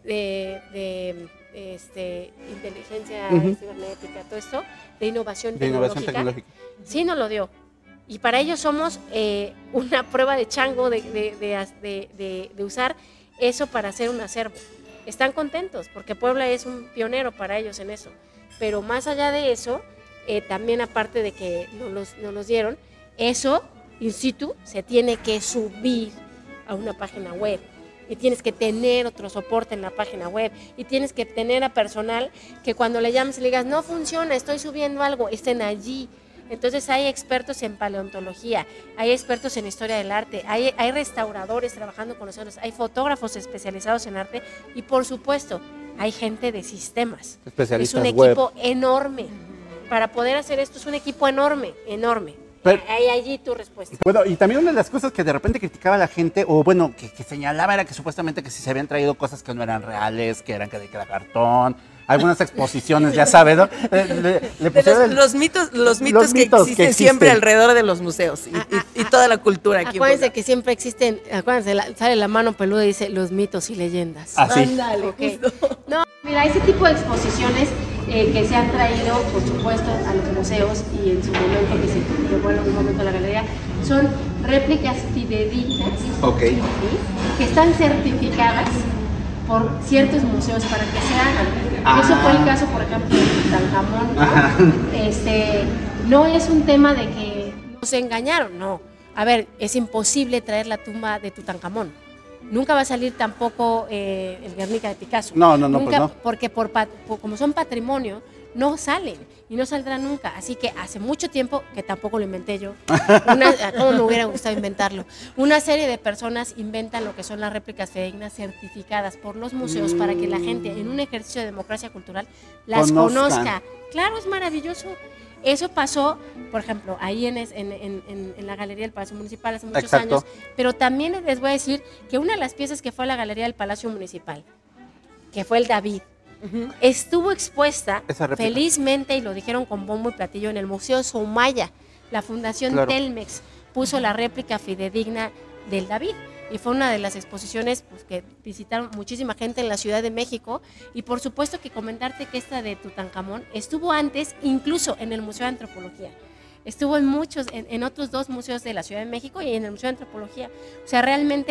de, de este, inteligencia uh-huh. cibernética, todo esto, de innovación, de tecnológica, innovación tecnológica, sí nos lo dio. Y para ellos somos eh, una prueba de chango de, de, de, de, de, de usar eso para hacer un acervo. Están contentos porque Puebla es un pionero para ellos en eso. Pero más allá de eso, eh, también aparte de que nos los, nos los dieron, eso in situ se tiene que subir a una página web. Y tienes que tener otro soporte en la página web, y tienes que tener a personal que cuando le llames y le digas, no funciona, estoy subiendo algo, estén allí. Entonces hay expertos en paleontología, hay expertos en historia del arte, hay, hay restauradores trabajando con nosotros, hay fotógrafos especializados en arte, y por supuesto, hay gente de sistemas. Especialistas es un web. equipo enorme. Para poder hacer esto es un equipo enorme, enorme. Pero, hay allí tu respuesta. Bueno, y también una de las cosas que de repente criticaba la gente, o bueno, que, que señalaba era que supuestamente que si se habían traído cosas que no eran reales, que eran que de que era cartón, algunas exposiciones, ya sabes, ¿no? Le, le de los, el, los mitos, los mitos, los que, mitos existen que existen siempre alrededor de los museos y, ah, ah, y, y toda la cultura aquí. Acuérdense que siempre existen, acuérdense, la, sale la mano peluda y dice los mitos y leyendas. Ah, sí. Ándale, okay. No, mira, ese tipo de exposiciones eh, que se han traído, por supuesto, a los museos y en su momento que se llevó en algún momento a la galería, son réplicas fidedignas, okay. ¿sí? Que están certificadas por ciertos museos para que se hagan. Ah. Eso fue el caso, por ejemplo, de Tutankamón, ¿no? Este, no es un tema de que nos engañaron, no. A ver, es imposible traer la tumba de Tutankamón. Nunca va a salir tampoco eh, el Guernica de Picasso. No, no, no, nunca, pues no. Porque por, por, como son patrimonio, no salen y no saldrán nunca. Así que hace mucho tiempo, que tampoco lo inventé yo, una, como me hubiera gustado inventarlo, una serie de personas inventan lo que son las réplicas fidedignas certificadas por los museos mm. para que la gente en un ejercicio de democracia cultural las Conozcan. conozca. Claro, es maravilloso. Eso pasó, por ejemplo, ahí en, en, en, en la Galería del Palacio Municipal hace muchos Exacto. años, pero también les voy a decir que una de las piezas que fue a la Galería del Palacio Municipal, que fue el David, uh-huh. estuvo expuesta felizmente, y lo dijeron con bombo y platillo, en el Museo Soumaya. La Fundación claro. Telmex puso la réplica fidedigna del David. Y fue una de las exposiciones pues, que visitaron muchísima gente en la Ciudad de México. Y por supuesto que comentarte que esta de Tutankamón estuvo antes incluso en el Museo de Antropología. Estuvo en muchos, en, en otros dos museos de la Ciudad de México y en el Museo de Antropología. O sea, realmente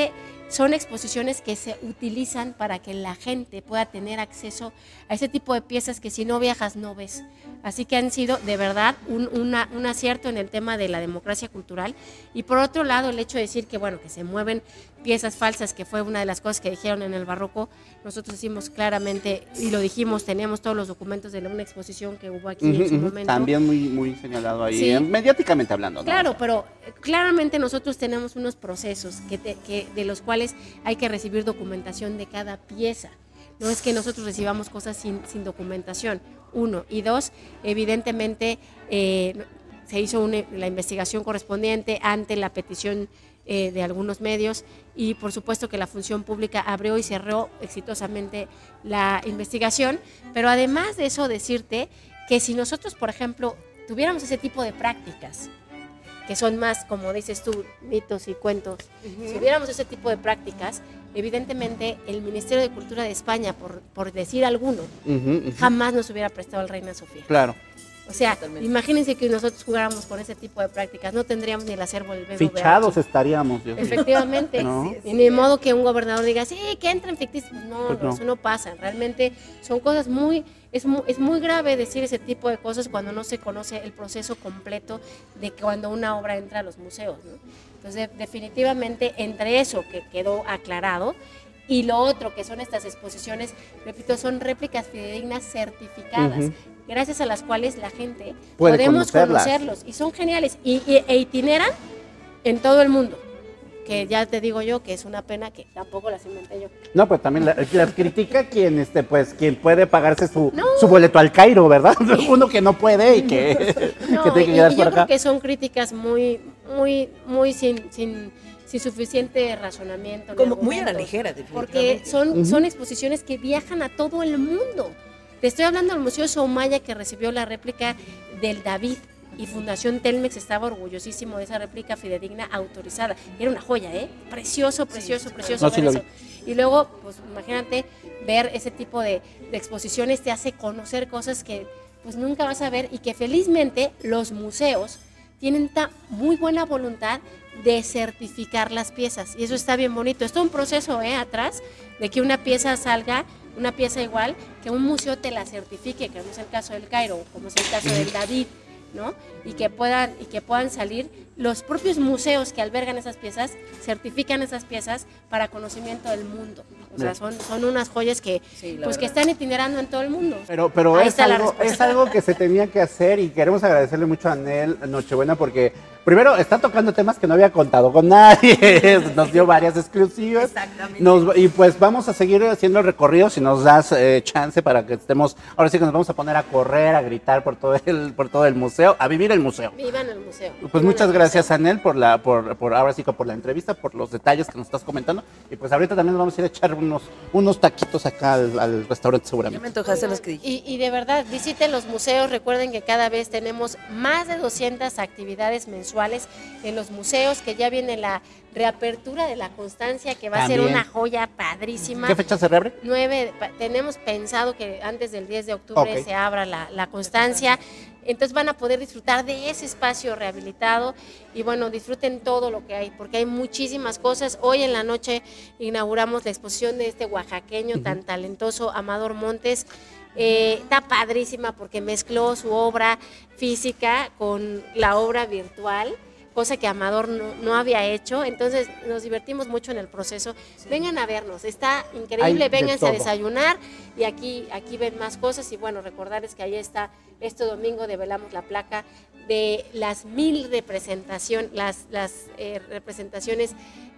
son exposiciones que se utilizan para que la gente pueda tener acceso a ese tipo de piezas que si no viajas no ves. Así que han sido de verdad un, una, un acierto en el tema de la democracia cultural. Y por otro lado, el hecho de decir que, bueno, que se mueven piezas falsas, que fue una de las cosas que dijeron en el barroco, nosotros decimos claramente, y lo dijimos, teníamos todos los documentos de una exposición que hubo aquí uh-huh, en su momento. También muy, muy señalado ahí, sí. mediáticamente hablando, ¿no? Claro, pero claramente nosotros tenemos unos procesos que, te, que de los cuales hay que recibir documentación de cada pieza. No es que nosotros recibamos cosas sin, sin documentación, uno. Y dos, evidentemente eh, se hizo una, la investigación correspondiente ante la petición eh, de algunos medios y por supuesto que la función pública abrió y cerró exitosamente la investigación. Pero además de eso, decirte que si nosotros, por ejemplo, tuviéramos ese tipo de prácticas, que son más, como dices tú, mitos y cuentos, uh-huh. si hubiéramos ese tipo de prácticas, evidentemente el Ministerio de Cultura de España, por, por decir alguno, uh-huh, uh-huh. jamás nos hubiera prestado al Reina Sofía. Claro. O sea, totalmente. Imagínense que nosotros jugáramos con ese tipo de prácticas, no tendríamos ni el acervo del B B V A. Fichados estaríamos. Dios Efectivamente. ¿No? Y ni modo que un gobernador diga, sí, que entren ficticios. No, pues no, no, eso no pasa. Realmente son cosas muy, es muy, es muy grave decir ese tipo de cosas cuando no se conoce el proceso completo de cuando una obra entra a los museos, ¿no? Entonces, definitivamente, entre eso que quedó aclarado, y lo otro, que son estas exposiciones, repito, son réplicas fidedignas certificadas, uh-huh. gracias a las cuales la gente puede podemos conocerlos, y son geniales, y, y, e itineran en todo el mundo, que ya te digo yo que es una pena que tampoco las inventé yo. No, pues también las la critica quien, este, pues, quien puede pagarse su, no. su boleto al Cairo, ¿verdad? Uno que no puede y que, no, que tiene que quedar por yo acá. Creo que son críticas muy, muy, muy sin... sin sin suficiente razonamiento. Como muy a la ligera, porque son, uh-huh. son exposiciones que viajan a todo el mundo. Te estoy hablando del Museo Soumaya, que recibió la réplica del David, y Fundación Telmex estaba orgullosísimo de esa réplica fidedigna autorizada. Era una joya, ¿eh? Precioso, precioso, sí, precioso. No, sí eso. Y luego, pues imagínate, ver ese tipo de, de exposiciones te hace conocer cosas que pues nunca vas a ver, y que felizmente los museos tienen ta, muy buena voluntad de certificar las piezas, y eso está bien bonito. Es todo un proceso ¿eh? atrás de que una pieza salga, una pieza igual, que un museo te la certifique, como es el caso del Cairo, como es el caso del David, ¿no? Y que puedan, y que puedan salir los propios museos que albergan esas piezas, certifican esas piezas para conocimiento del mundo. O sea, son, son unas joyas que, sí, pues, que están itinerando en todo el mundo. Pero, pero es, algo, es algo que se tenía que hacer, y queremos agradecerle mucho a Anel Nochebuena, porque primero está tocando temas que no había contado con nadie, nos dio varias exclusivas. Exactamente. Nos, y pues vamos a seguir haciendo el recorrido si nos das eh, chance para que estemos, ahora sí que nos vamos a poner a correr, a gritar por todo el, por todo el museo, a vivir el museo. Vivan el museo. Pues Vivan muchas gracias, Anel, por la, por, por ahora sí que por la entrevista, por los detalles que nos estás comentando, y pues ahorita también nos vamos a ir a echar unos, unos taquitos acá al, al restaurante seguramente. Ya me antojaste los que dije. Y, y de verdad, visiten los museos, recuerden que cada vez tenemos más de doscientas actividades mensuales en los museos, que ya viene la reapertura de la Constancia, que va También. a ser una joya padrísima. ¿Qué fecha se reabre? Nueve, tenemos pensado que antes del diez de octubre okay. se abra la, la Constancia. Entonces van a poder disfrutar de ese espacio rehabilitado, y bueno, disfruten todo lo que hay, porque hay muchísimas cosas. Hoy en la noche inauguramos la exposición de este oaxaqueño uh-huh. tan talentoso, Amador Montes. Eh, está padrísima porque mezcló su obra física con la obra virtual, cosa que Amador no, no había hecho. Entonces nos divertimos mucho en el proceso. Sí. Vengan a vernos, está increíble, vénganse a desayunar, y aquí, aquí ven más cosas. Y bueno, recordarles que ahí está, este domingo develamos la placa de las mil representaciones, las, las eh, representaciones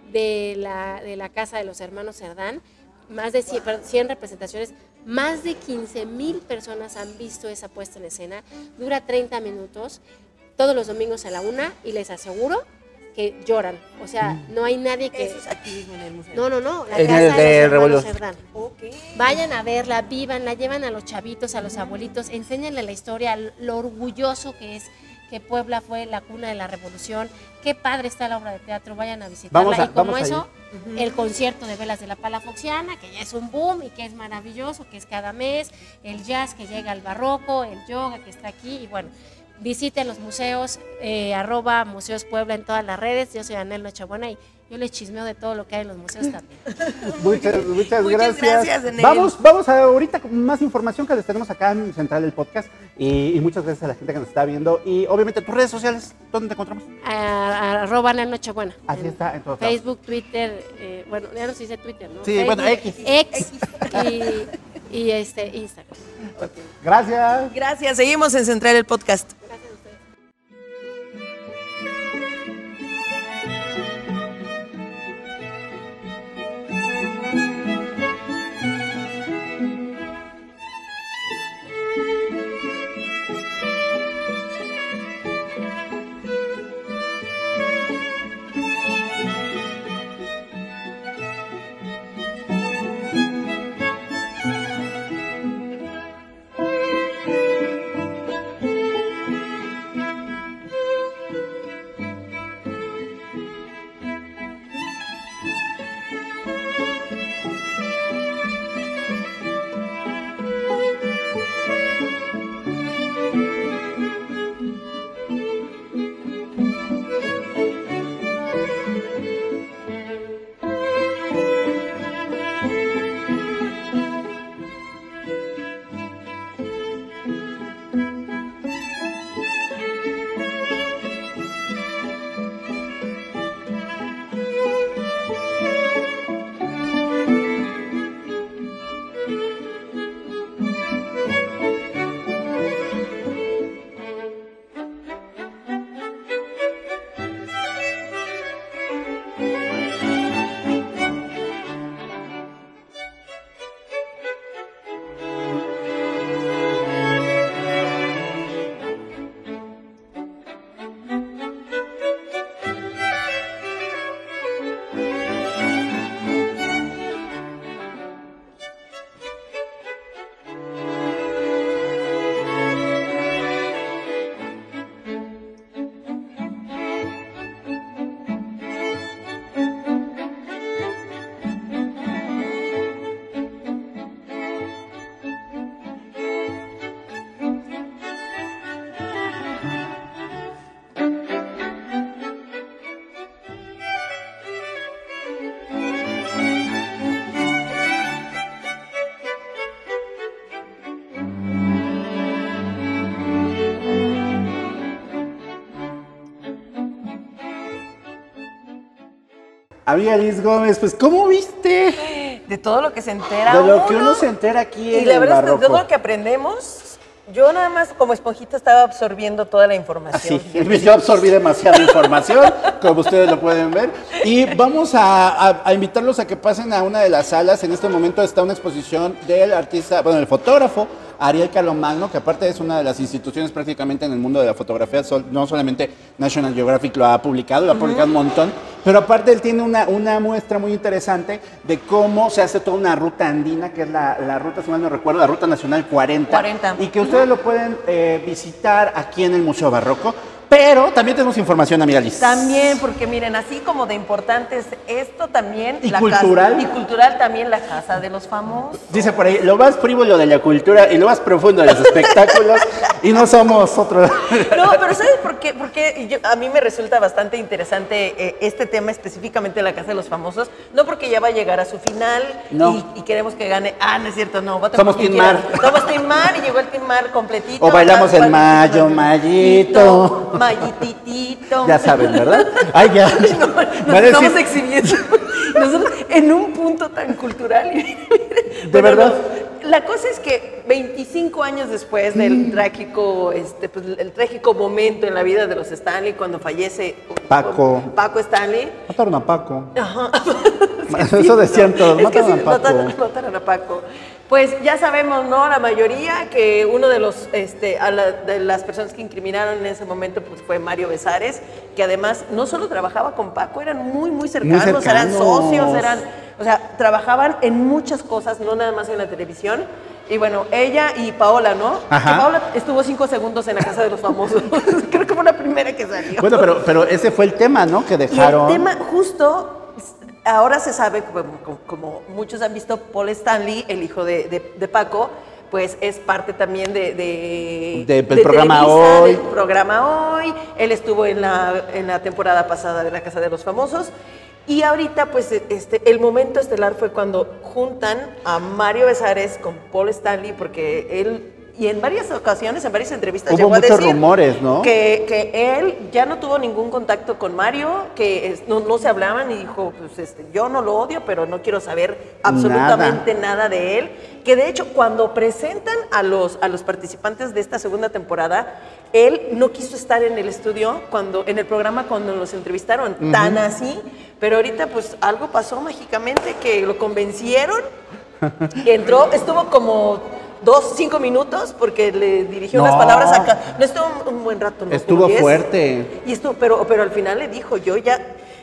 de la, de la Casa de los Hermanos Cerdán. Más de cien, perdón, cien representaciones, más de quince mil personas han visto esa puesta en escena. Dura treinta minutos, todos los domingos a la una, y les aseguro que lloran. O sea, mm. no hay nadie que... Eso es activismo en el museo. No, no, no, la en Casa el de, de los Hermanos Revolución. Cerdán. Okay. Vayan a verla, vívanla, llevan a los chavitos, a los abuelitos, enséñenle la historia, lo orgulloso que es que Puebla fue la cuna de la revolución. Qué padre está la obra de teatro, vayan a visitarla. A, y como eso, uh-huh. el concierto de velas de la Palafoxiana, que ya es un boom y que es maravilloso, que es cada mes, el jazz que llega al barroco, el yoga que está aquí, y bueno, visiten los museos, eh, arroba Museos Puebla en todas las redes. Yo soy Anel Nochebuena, y yo les chismeo de todo lo que hay en los museos también. Muchas, muchas, Muchas gracias. gracias, Enel. Vamos, vamos a ahorita con más información que les tenemos acá en Central del Podcast. Y, y muchas gracias a la gente que nos está viendo. Y obviamente tus redes sociales, ¿dónde te encontramos? A, a, arroba Ana Nochebuena. Así En está, en todos lados. Facebook, Twitter, eh, bueno, ya no se dice Twitter, ¿no? Sí, Facebook, bueno, X. X y, y este, Instagram. Gracias. Gracias, seguimos en Central el Podcast. Gracias a ustedes. Amiga Liz Gómez, pues ¿cómo viste? De todo lo que se entera De lo uno. que uno se entera aquí Y en la el verdad es que de barroco. todo lo que aprendemos, yo nada más como esponjita estaba absorbiendo toda la información. Así, yo absorbí demasiada información, como ustedes lo pueden ver. Y vamos a, a- a invitarlos a que pasen a una de las salas. En este momento está una exposición del artista, bueno, del fotógrafo Ariel Carlomagno, que aparte es una de las instituciones prácticamente en el mundo de la fotografía, sol- no solamente National Geographic lo ha publicado, lo ha publicado un montón, pero aparte él tiene una, una muestra muy interesante de cómo se hace toda una ruta andina, que es la, la ruta, si mal no recuerdo, la Ruta Nacional cuarenta, cuarenta. y que ustedes lo pueden eh, visitar aquí en el Museo Barroco. Pero también tenemos información, amiga Liz. También, porque miren, así como de importante es esto también. ¿Y la cultural? Casa, y cultural también la Casa de los Famosos. Dice por ahí, lo más frívolo de la cultura y lo más profundo de los espectáculos, y no somos otro. No, pero ¿sabes por qué? Porque yo- a mí me resulta bastante interesante eh, este tema, específicamente la Casa de los Famosos. No porque ya va a llegar a su final No. y, y queremos que gane. Ah, no es cierto, no. Vota Somos por quien Team quiera. Mar. Somos Team Mar y llegó el Team Mar completito. O bailamos el Tal cual. mayo, mayito. Mayititito. Ya saben, ¿verdad? Ay, ya. No, nos Va a decir- estamos exhibiendo nosotros en un punto tan cultural. ¿De verdad? no, la cosa es que veinticinco años después del trágico, este, pues, el trágico momento en la vida de los Stanley, cuando fallece Paco. Paco Stanley. Mataron a Paco. Ajá. Eso decían todos, Es que mataron sí, a Paco. mataron, mataron a Paco. Pues ya sabemos, ¿no? La mayoría que uno de los, este, a la- de las personas que incriminaron en ese momento, pues fue Mario Besares, que además no solo trabajaba con Paco, eran muy, muy cercanos, cercanos. eran socios, eran, o sea, trabajaban en muchas cosas, no nada más en la televisión. Y bueno, ella y Paola, ¿no? Ajá. Que Paola estuvo cinco segundos en la Casa de los Famosos. Creo que fue la primera que salió. Bueno, pero, pero ese fue el tema, ¿no? Que Y dejaron. el tema, justo, ahora se sabe, como, como- como muchos han visto, Paul Stanley, el hijo de, de- de Paco, pues es parte también de... de De- del de programa Televisa, Hoy. del programa Hoy. Él estuvo en la, en la temporada pasada de La Casa de los Famosos. Y ahorita, pues, este, el momento estelar fue cuando juntan a Mario Besares con Paul Stanley, porque él, y en varias ocasiones, en varias entrevistas, Hubo llegó a muchos decir rumores, ¿no? que, que él ya no tuvo ningún contacto con Mario, que es- no, no se hablaban y dijo, pues, este, yo no lo odio, pero no quiero saber absolutamente nada, nada de él. Que de hecho, cuando presentan a los, a los participantes de esta segunda temporada, él no quiso estar en el estudio, cuando, en el programa cuando los entrevistaron, uh-huh. tan así, pero ahorita pues algo pasó mágicamente que lo convencieron, entró, estuvo como dos, cinco minutos porque le dirigió No. unas palabras acá, no estuvo un, un buen rato. ¿no? Estuvo Como diez. fuerte. Y estuvo, pero, pero al final le dijo, yo ya...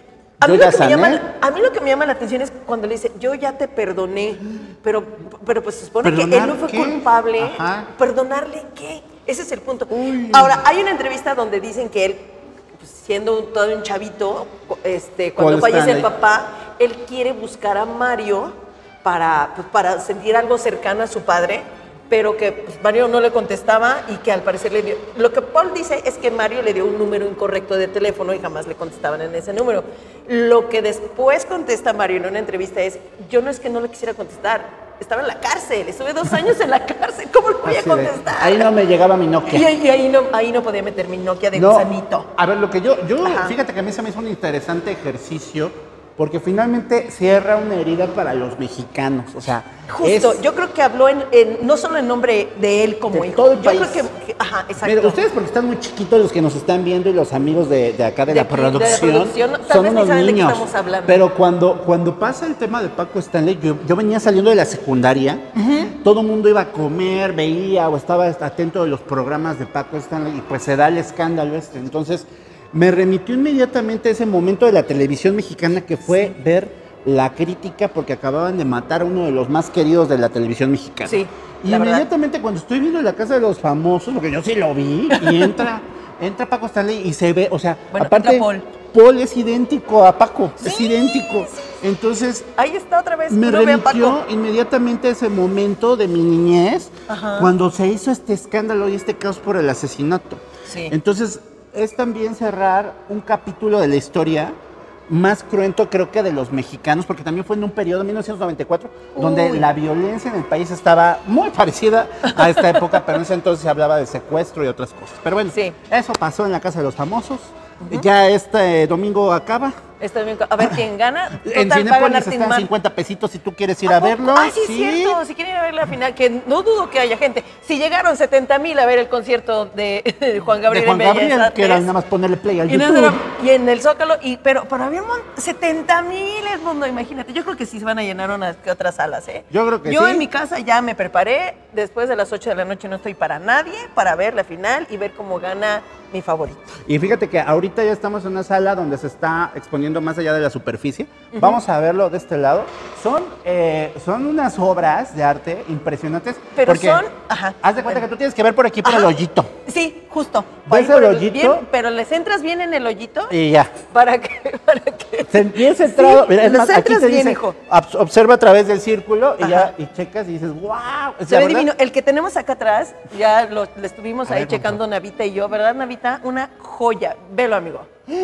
A Yo mí, ya lo que me sané. llama, a mí lo que me llama la atención es cuando le dice, yo ya te perdoné, pero, pero pues se supone que él ¿Perdonar no fue qué? culpable. Ajá. ¿Perdonarle qué? Ese es el punto. Uy. Ahora, hay una entrevista donde dicen que él, pues, siendo un- todo un chavito, este, cuando Paul fallece el Stanley. papá, él quiere buscar a Mario para, pues, para sentir algo cercano a su padre, pero que pues, Mario no le contestaba y que al parecer le dio... Lo que Paul dice es que Mario le dio un número incorrecto de teléfono y jamás le contestaban en ese número. Lo que después contesta Mario en una entrevista es, yo no es que no le quisiera contestar, estaba en la cárcel, estuve dos años en la cárcel, ¿cómo le voy Así a de, contestar? ahí no me llegaba mi Nokia. Y, ahí- y ahí, no, ahí no podía meter mi Nokia de No, gusanito. a ver, lo que yo, yo Ajá. fíjate que a mí se me hizo un interesante ejercicio, porque finalmente cierra una herida para los mexicanos, o sea, Justo, es- yo creo que habló en, en- no solo en nombre de él como De hijo, todo el yo país. creo que, que- ajá, exacto. Mira, ustedes porque están muy chiquitos los que nos están viendo y los amigos de, de acá de, De la aquí, de la producción, producción, tal son vez ni unos saben de qué niños. estamos hablando. Pero cuando, cuando pasa el tema de Paco Stanley, yo, yo venía saliendo de la secundaria, todo el mundo iba a comer, veía o estaba atento de los programas de Paco Stanley y pues se da el escándalo este. Entonces me remitió inmediatamente a ese momento de la televisión mexicana que fue ver la crítica porque acababan de matar a uno de los más queridos de la televisión mexicana. Sí, Y la verdad. inmediatamente cuando estoy viendo La Casa de los Famosos, porque yo sí lo vi, y entra, entra Paco Stanley y se ve, o sea, Bueno, aparte, entra Paul. Paul es idéntico a Paco, es idéntico. Entonces, Ahí está otra vez, me uno ve a Paco. remitió inmediatamente a ese momento de mi niñez, Ajá. cuando se hizo este escándalo y este caos por el asesinato. Sí. Entonces, es también cerrar un capítulo de la historia más cruento, creo que de los mexicanos, porque también fue en un periodo, mil novecientos noventa y cuatro, donde Uy. la violencia en el país estaba muy parecida a esta época, pero en ese entonces se hablaba de secuestro y otras cosas. Pero bueno, Sí. eso pasó en La Casa de los Famosos. Ya este domingo acaba. Está bien, a ver quién gana. En Total, va a ganar Cinépolis está Tin en Man. cincuenta pesitos si tú quieres ir ¿A a poco? verlo. Ay, sí, es cierto. Si quieren ir a ver la final, que no dudo que haya gente. Si llegaron setenta mil a ver el concierto de, de Juan Gabriel De Juan en Bellas Gabriel, que era Artes, nada más ponerle play al y, nada, YouTube. y en el Zócalo, y, pero, pero había un mon- setenta mil, Edmundo, imagínate. Yo creo que sí se van a llenar unas que otras salas, ¿eh? Yo creo que Yo sí. en mi casa ya me preparé. Después de las ocho de la noche no estoy para nadie, para ver la final y ver cómo gana mi favorito. Y fíjate que ahorita ya estamos en una sala donde se está exponiendo más allá de la superficie. Vamos a verlo de este lado. Son, eh, son unas obras de arte impresionantes. Pero porque son- ajá. Haz de cuenta que tú tienes que ver por aquí por el Ajá. hoyito. Sí, justo. ¿Ves Ahí por el hoyito? bien, pero les entras bien en el hoyito Y ya. para que, para que Se empieza entrado. Sí, Mira, es los más, aquí entras te bien, dice, hijo. obs- observa a través del círculo y Ajá. ya y checas y dices, wow. se ve divino. El que tenemos acá atrás, ya lo, le estuvimos A ahí ver, checando Navita y yo, ¿verdad, Navita? Una joya. Velo, amigo.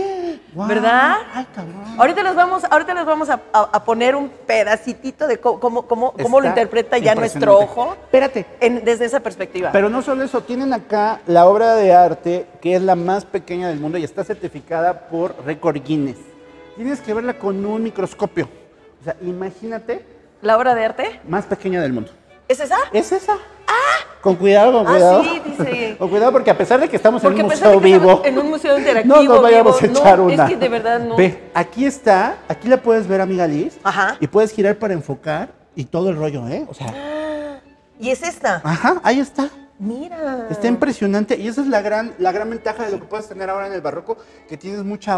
¿Verdad? Ay, cabrón. Ahorita les vamos, ahorita les vamos a, a- a poner un pedacitito de cómo, cómo, cómo, cómo lo Está interpreta ya nuestro impresionante. ojo Espérate. en- desde esa perspectiva. Pero no solo eso, tienen acá la obra de arte que es la más pequeña del mundo y está certificada por Record Guinness. Tienes que verla con un microscopio. O sea, imagínate, ¿La obra de arte? más pequeña del mundo. ¿Es esa? ¿Es esa? Con cuidado, con Ah, cuidado. sí, dice. Con cuidado porque a pesar de que estamos Porque en a un pesar de museo que estamos vivo. en un museo interactivo, No nos vayamos vivo, a echar no, una. es que de verdad no. Ve, aquí está, aquí la puedes ver, amiga Liz. Ajá. Y puedes girar para enfocar y todo el rollo, ¿eh? O sea, Y es esta. ajá, ahí está. Mira. Está impresionante y esa es la gran, la gran ventaja de lo que puedes tener ahora en el barroco, que tienes mucha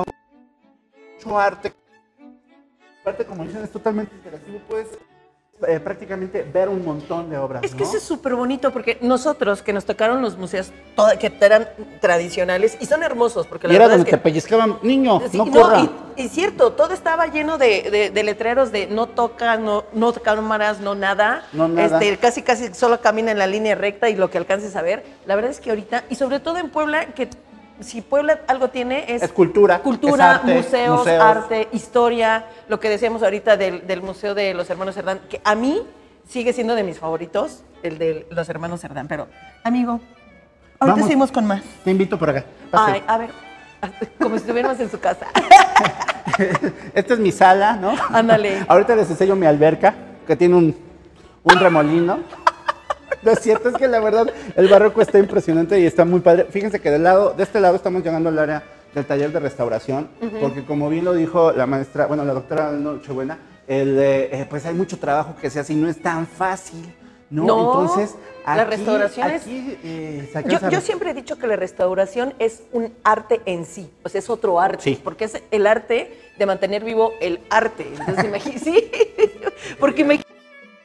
mucho arte. Aparte, como dicen, es totalmente interactivo, puedes eh, prácticamente ver un montón de obras. Es que ¿no? eso es súper bonito porque nosotros que nos tocaron los museos toda- que eran tradicionales y son hermosos porque la Y era verdad donde es te que pellizcaban, niño, Sí, no no, corra. y, y cierto, todo estaba lleno de, de- de letreros de no toca, no, no cámaras, no nada. No nada. Este, casi, casi solo camina en la línea recta y lo que alcances a ver. La verdad es que ahorita, y sobre todo en Puebla, que si Puebla algo tiene es, es cultura, cultura, es arte, museos, museos, arte, historia, lo que decíamos ahorita del, del Museo de los Hermanos Cerdán, que a mí sigue siendo de mis favoritos, el de los Hermanos Cerdán, pero amigo, ahorita Vamos, seguimos con más. Te invito por acá. Pase. Ay, a ver, como si estuviéramos en su casa. Esta es mi sala, ¿no? Ándale. Ahorita les enseño mi alberca, que tiene un, un remolino. Lo cierto es que la verdad, el barroco está impresionante y está muy padre. Fíjense que del lado, de este lado estamos llegando al área del taller de restauración, uh-huh. porque como bien lo dijo la maestra, bueno, la doctora Nochebuena, el, eh, pues hay mucho trabajo que se hace y no es tan fácil, ¿no? No, entonces, aquí, la restauración aquí, es... Eh, yo, yo siempre he dicho que la restauración es un arte en sí, o sea, es otro arte, sí. porque es el arte de mantener vivo el arte. Entonces, imagínate, sí, porque imagínate.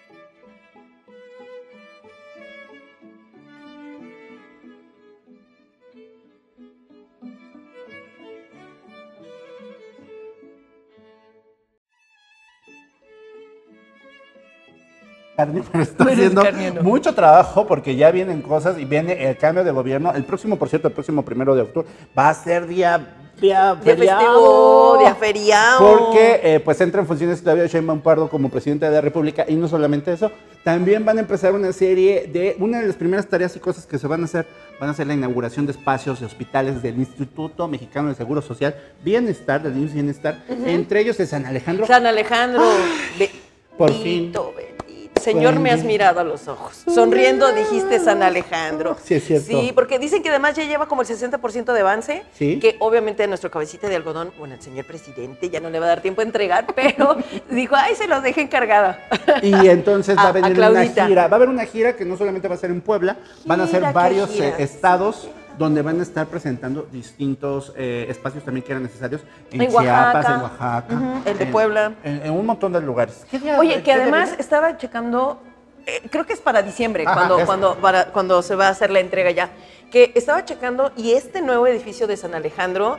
Pero está haciendo mucho trabajo porque ya vienen cosas y viene el cambio de gobierno. El próximo, por cierto, el próximo primero de octubre va a ser día, día, día festivo, día feriado. Porque eh, pues entra en funciones Claudia Sheinbaum Pardo como presidenta de la República y no solamente eso, también van a empezar una serie de, una de las primeras tareas y cosas que se van a hacer, van a ser la inauguración de espacios de hospitales del Instituto Mexicano de Seguro Social, Bienestar, del I M S S Bienestar, uh-huh. entre ellos de San Alejandro. San Alejandro, Ay, por fin. Señor, me has mirado a los ojos. Sonriendo dijiste San Alejandro. Sí, es cierto. Sí, porque dicen que además ya lleva como el sesenta por ciento de avance. Sí. Que obviamente a nuestro cabecita de algodón, bueno, el señor presidente ya no le va a dar tiempo a entregar, pero dijo, ay, se los dejé encargada. Y entonces va a, a venir a una gira. Va a haber una gira que no solamente va a ser en Puebla, gira, van a ser varios eh, estados donde van a estar presentando distintos eh, espacios también que eran necesarios en, en Chiapas, Oaxaca, en Oaxaca, uh-huh, el de Puebla, en, en un montón de lugares. ¿Qué día, Oye, que además día? estaba checando, eh, creo que es para diciembre, Ajá, cuando, cuando, para, cuando se va a hacer la entrega ya, que estaba checando y este nuevo edificio de San Alejandro,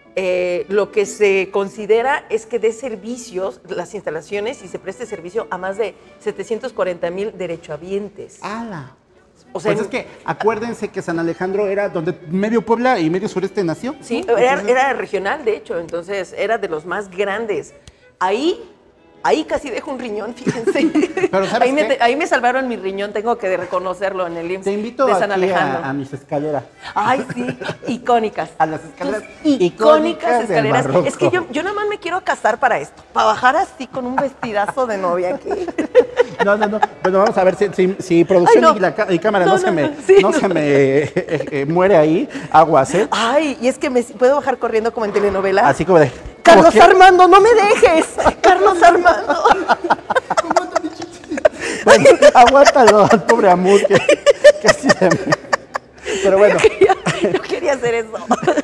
eh, lo que se considera es que dé servicios, las instalaciones, y se preste servicio a más de setecientos cuarenta mil derechohabientes. ¡Hala! O sea, pues es que acuérdense que San Alejandro era donde medio Puebla y medio sureste nació. Sí, ¿no? era, era regional, de hecho, entonces era de los más grandes. Ahí, ahí casi dejo un riñón, fíjense. Pero ¿sabes ahí, me, ahí me salvaron mi riñón, tengo que reconocerlo en el I M S S Te invito de San aquí Alejandro. A, a mis escaleras. Ay, sí, icónicas. A las escaleras Tus icónicas escaleras. Es que yo, yo nada más me quiero casar para esto, para bajar así con un vestidazo de novia aquí. No, no, no. Bueno, vamos a ver si, si, si producción Ay, no. y, la, y cámara no, no, no se me, no, sí, no no. Se me eh, eh, muere ahí, aguas, ¿eh? Ay, y es que me puedo bajar corriendo como en telenovela. Así como de... ¡Carlos ¿Qué? Armando, no me dejes! ¡Carlos Armando! Bueno, aguántalo, pobre Amur, que, que así se me... Pero bueno. Yo quería, yo quería hacer eso.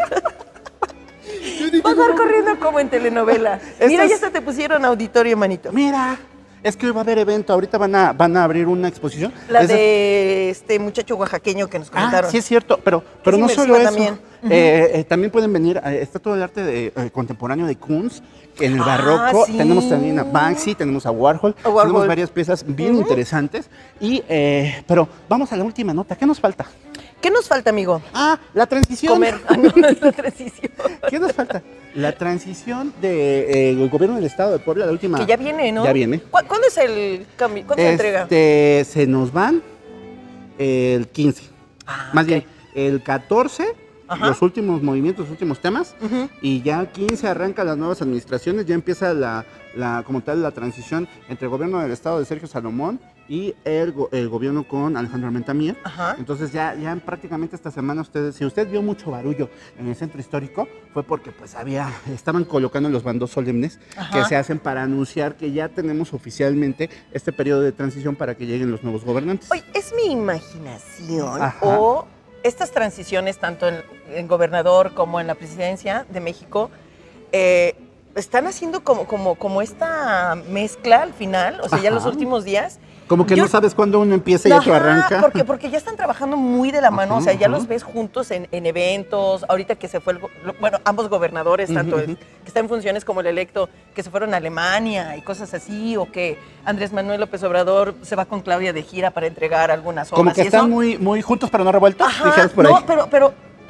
Pasar corriendo como en telenovela. Mira, es... ya se te pusieron auditorio, manito. Mira. Es que hoy va a haber evento, ahorita van a, van a abrir una exposición. La es de este muchacho oaxaqueño que nos comentaron. Ah, sí es cierto, pero, pero no solo eso. También. Uh-huh. eh, eh, también pueden venir, eh, está todo el arte de, eh, contemporáneo de Kunz, que en el ah, barroco sí. tenemos también a Banksy, tenemos a Warhol, a Warhol. Tenemos varias piezas bien uh-huh. interesantes. Y, eh, pero vamos a la última nota, ¿qué nos falta? ¿Qué nos falta, amigo? Ah, la transición. Comer. Ah, no, la transición. ¿Qué nos falta? La transición del de, eh, gobierno del estado de Puebla, la última. Que ya viene, ¿no? Ya viene. ¿Cu- ¿Cuándo es el cambio? ¿Cuándo este, se entrega? Se nos van el quince. Ah, Más okay. bien, el catorce, Ajá. los últimos movimientos, los últimos temas. Uh-huh. Y ya quince arrancan las nuevas administraciones, ya empieza la, la como tal la transición entre el gobierno del estado de Sergio Salomón y el, el gobierno con Alejandro Armenta Mier. Ajá. Entonces ya, ya prácticamente esta semana ustedes, si usted vio mucho barullo en el centro histórico, fue porque pues había, estaban colocando los bandos solemnes Ajá. que se hacen para anunciar que ya tenemos oficialmente este periodo de transición para que lleguen los nuevos gobernantes. Oye, ¿es mi imaginación Ajá. o estas transiciones tanto en, en gobernador como en la presidencia de México eh, están haciendo como, como, como esta mezcla al final, o sea, Ajá. ya los últimos días? Como que Yo, no sabes cuándo uno empieza y ajá, otro arranca. Porque, porque ya están trabajando muy de la mano, ajá, o sea, ya ajá. los ves juntos en, en eventos, ahorita que se fue, el, bueno, ambos gobernadores, tanto uh-huh, el que está en funciones como el electo, que se fueron a Alemania y cosas así, o que Andrés Manuel López Obrador se va con Claudia de gira para entregar algunas obras. Como que y están eso. muy, muy juntos pero no revueltos, Ajá, por no, ahí. pero, pero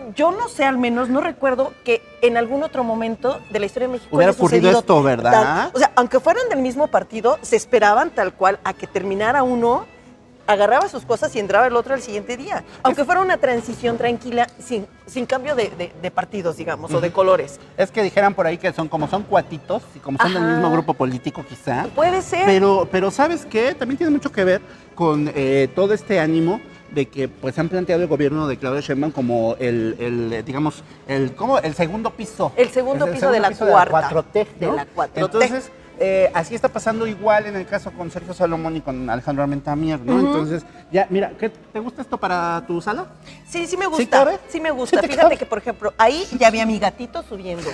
yo no sé, al menos, no recuerdo que en algún otro momento de la historia de México hubiera haya ocurrido sucedido esto, ¿verdad? tal. O sea, aunque fueran del mismo partido, se esperaban tal cual a que terminara uno, agarraba sus cosas y entraba el otro al siguiente día. Aunque fuera una transición tranquila, sin, sin cambio de, de, de partidos, digamos, uh-huh. o de colores. Es que dijeran por ahí que son como son cuatitos y como son Ajá. del mismo grupo político quizá. Puede ser. Pero, pero ¿sabes qué? También tiene mucho que ver con eh, todo este ánimo de que pues han planteado el gobierno de Claudia Sheinbaum como el, el digamos, el, ¿cómo? El segundo piso. El segundo el piso segundo de la piso cuarta. De la cuatro T, ¿no? De la cuatro T. Entonces, Eh, así está pasando igual en el caso con Sergio Salomón y con Alejandro Armentamier, ¿no? Uh-huh. Entonces, ya, mira, ¿qué, ¿te gusta esto para tu sala? Sí, sí me gusta. ¿Sí cabe? Sí me gusta. ¿Sí Fíjate cabe? que, por ejemplo, ahí ya había mi gatito subiendo.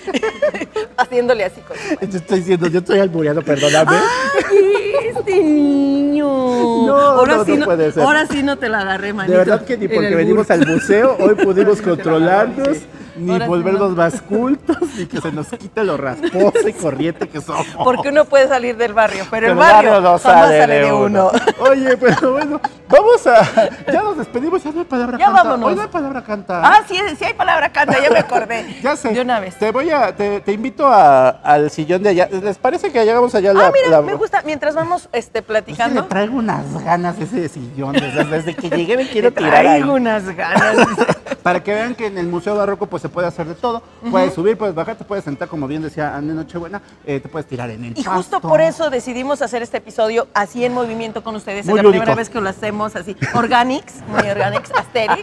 Haciéndole así con Yo estoy diciendo, yo estoy albureando, perdóname. ¡Ay, este niño! No, ahora no, sí no, no puede ser. Ahora sí no te la agarré, manito. De verdad que ni porque venimos al museo, hoy pudimos controlarnos, ni ahora volvernos sí no. más cultos, ni que se nos quite lo rasposo y corriente que somos. Porque uno puede salir del barrio, pero, pero el el barrio, barrio no sale, sale de de uno. uno. Oye, pero bueno, vamos a... Ya nos despedimos, ya no hay palabra ya canta. Vámonos. Hoy no hay palabra canta. Ah, sí, sí hay palabra canta, ya me acordé. Ya sé. De una vez. Te voy a... Te, te invito a, al sillón de allá. ¿Les parece que llegamos allá? Ah, la, mira, la... me gusta. Mientras vamos este, platicando... Es que le traigo unas ganas de ese sillón. Desde, desde que llegué me quiero te tirar traigo ahí. unas ganas. Para que vean que en el Museo Barroco pues se puede hacer de todo. Uh-huh. Puedes subir, puedes bajar, te puedes sentar, como bien decía Anne Nochebuena, eh, te puedes tirar en el Y pasto. justo por eso decidimos hacer este episodio así en movimiento con ustedes. Muy es la lúdico. primera vez que lo hacemos así, Organics, muy Organics, Asterix,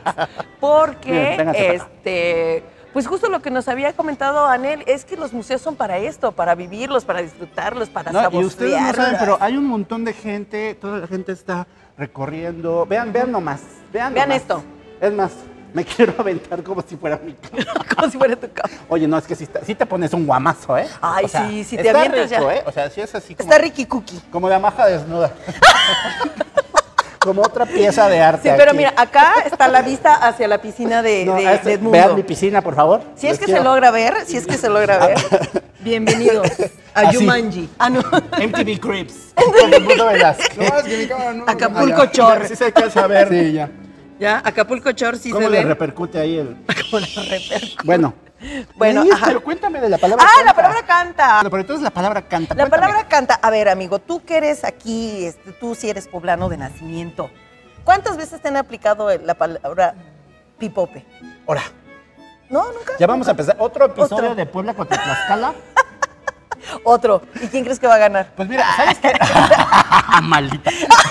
porque Bien, este... Pues justo lo que nos había comentado Anel es que los museos son para esto, para vivirlos, para disfrutarlos, para no, saborearlos. Y ustedes no saben, pero hay un montón de gente, toda la gente está recorriendo. Vean, vean nomás. Vean, vean nomás. esto. Es más, me quiero aventar como si fuera mi cama. Como si fuera tu cama. Oye, no, es que si, si te pones un guamazo, ¿eh? Ay, o sea, sí, si te está avientas rico, ya. ¿eh? O sea, sí es así como... Está Ricky Cookie. Como de amaja desnuda. Como otra pieza de arte. Sí, pero aquí. mira, acá está la vista hacia la piscina de, No, de, este, de Edmundo. vean mi piscina, por favor. Si es Les que quiero. se logra ver, si es que se logra ver. Bienvenidos a Así. Jumanji. Ah, no. M T V Cribs. Con el mundo Velázquez. No, es que mi cámara no. Acapulco Ah, ya. Chor. Sí se alcanza a ver. Sí, ya. Ya, Acapulco Chor sí ¿Cómo se le ve. repercute ahí el...? ¿Cómo le repercute? Bueno. Bueno, Sí, ajá. pero cuéntame de la palabra Ah, canta. la palabra canta. Pero entonces la palabra canta. La cuéntame. palabra canta. A ver, amigo, tú que eres aquí, este, tú sí eres poblano de nacimiento. ¿Cuántas veces te han aplicado el- la palabra pipope? Ahora, No, nunca. ya vamos a empezar otro episodio Otro. de Puebla contra Tlaxcala. Otro. ¿Y quién crees que va a ganar? Pues mira, ¿sabes qué? Maldita.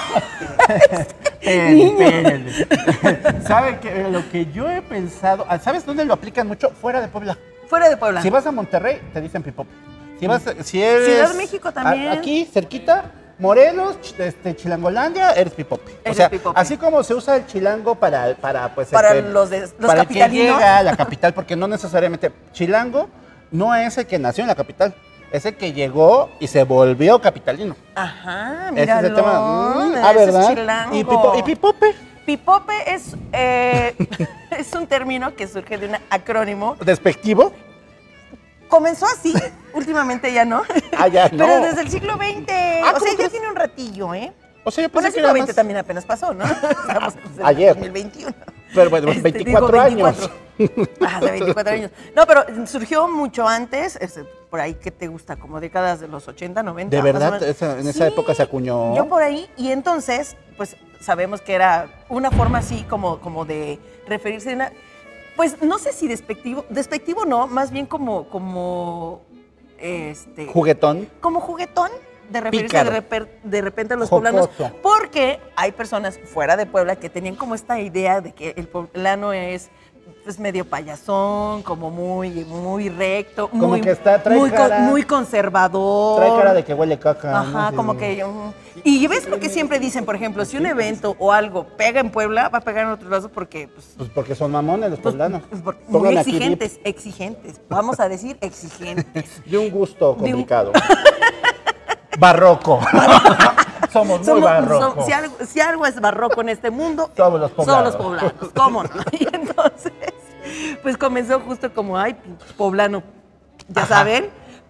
Espérenme. ¿Sabe qué? Lo que yo he pensado, ¿sabes dónde lo aplican mucho? Fuera de Puebla. Fuera de Puebla. Si vas a Monterrey, te dicen pipope. Si vas, si eres Ciudad de México también. a- aquí, cerquita, Morelos, ch- este, Chilangolandia, eres pipope. Eres o sea, pipope. así como se usa el chilango para, para pues, Para este, los de- los para el que capitalinos. llega a la capital, porque no necesariamente chilango no es el que nació en la capital, es el que llegó y se volvió capitalino. Ajá, Ese mira. es el tema. Mm, ese ah, es ¿verdad? chilango. Y, pipo- y pipope, Pipope es, eh, es un término que surge de un acrónimo. despectivo. Comenzó así, últimamente ya no. Ah, ya no. Pero desde el siglo veinte. Ah, o ¿cómo sea, ya crees? tiene un ratillo, ¿eh? O sea, yo Bueno, pensé el que siglo era veinte más- también apenas pasó, ¿no? Estamos en Ayer. el dos mil veintiuno. Pero bueno, Este, veinticuatro digo, años. Ah, de veinticuatro años. No, pero surgió mucho antes, este, por ahí, ¿qué te gusta? Como décadas de los ochenta, noventa. ¿De más o verdad? menos. Esa- en esa época se acuñó. Yo por ahí, y entonces, pues sabemos que era una forma así como, como de referirse a una. Pues no sé si despectivo, despectivo no, más bien como, como, este, Juguetón. como juguetón de referirse Pícaro. de, reper- de repente a los Jocoso. poblanos, porque hay personas fuera de Puebla que tenían como esta idea de que el poblano es pues medio payasón, como muy, muy recto, Como muy, que está- trae muy, con- cara- muy conservador. Trae cara de que huele caca. Ajá, ¿no? como Sí. que... um, y ves lo que siempre dicen, por ejemplo, si un evento o algo pega en Puebla, va a pegar en otros lados porque... Pues, Pues porque son mamones los pues, poblanos. pues, por- muy Pongan aquí exigentes, exigentes. Vamos a decir exigentes. De un gusto De un- complicado. Barroco. Somos muy Somos- barrocos. som- si, algo, si algo es barroco en este mundo, Somos los poblanos. Son los poblanos, ¿cómo no? Y entonces, pues comenzó justo como, ay, pinche poblano, ya Ajá. saben,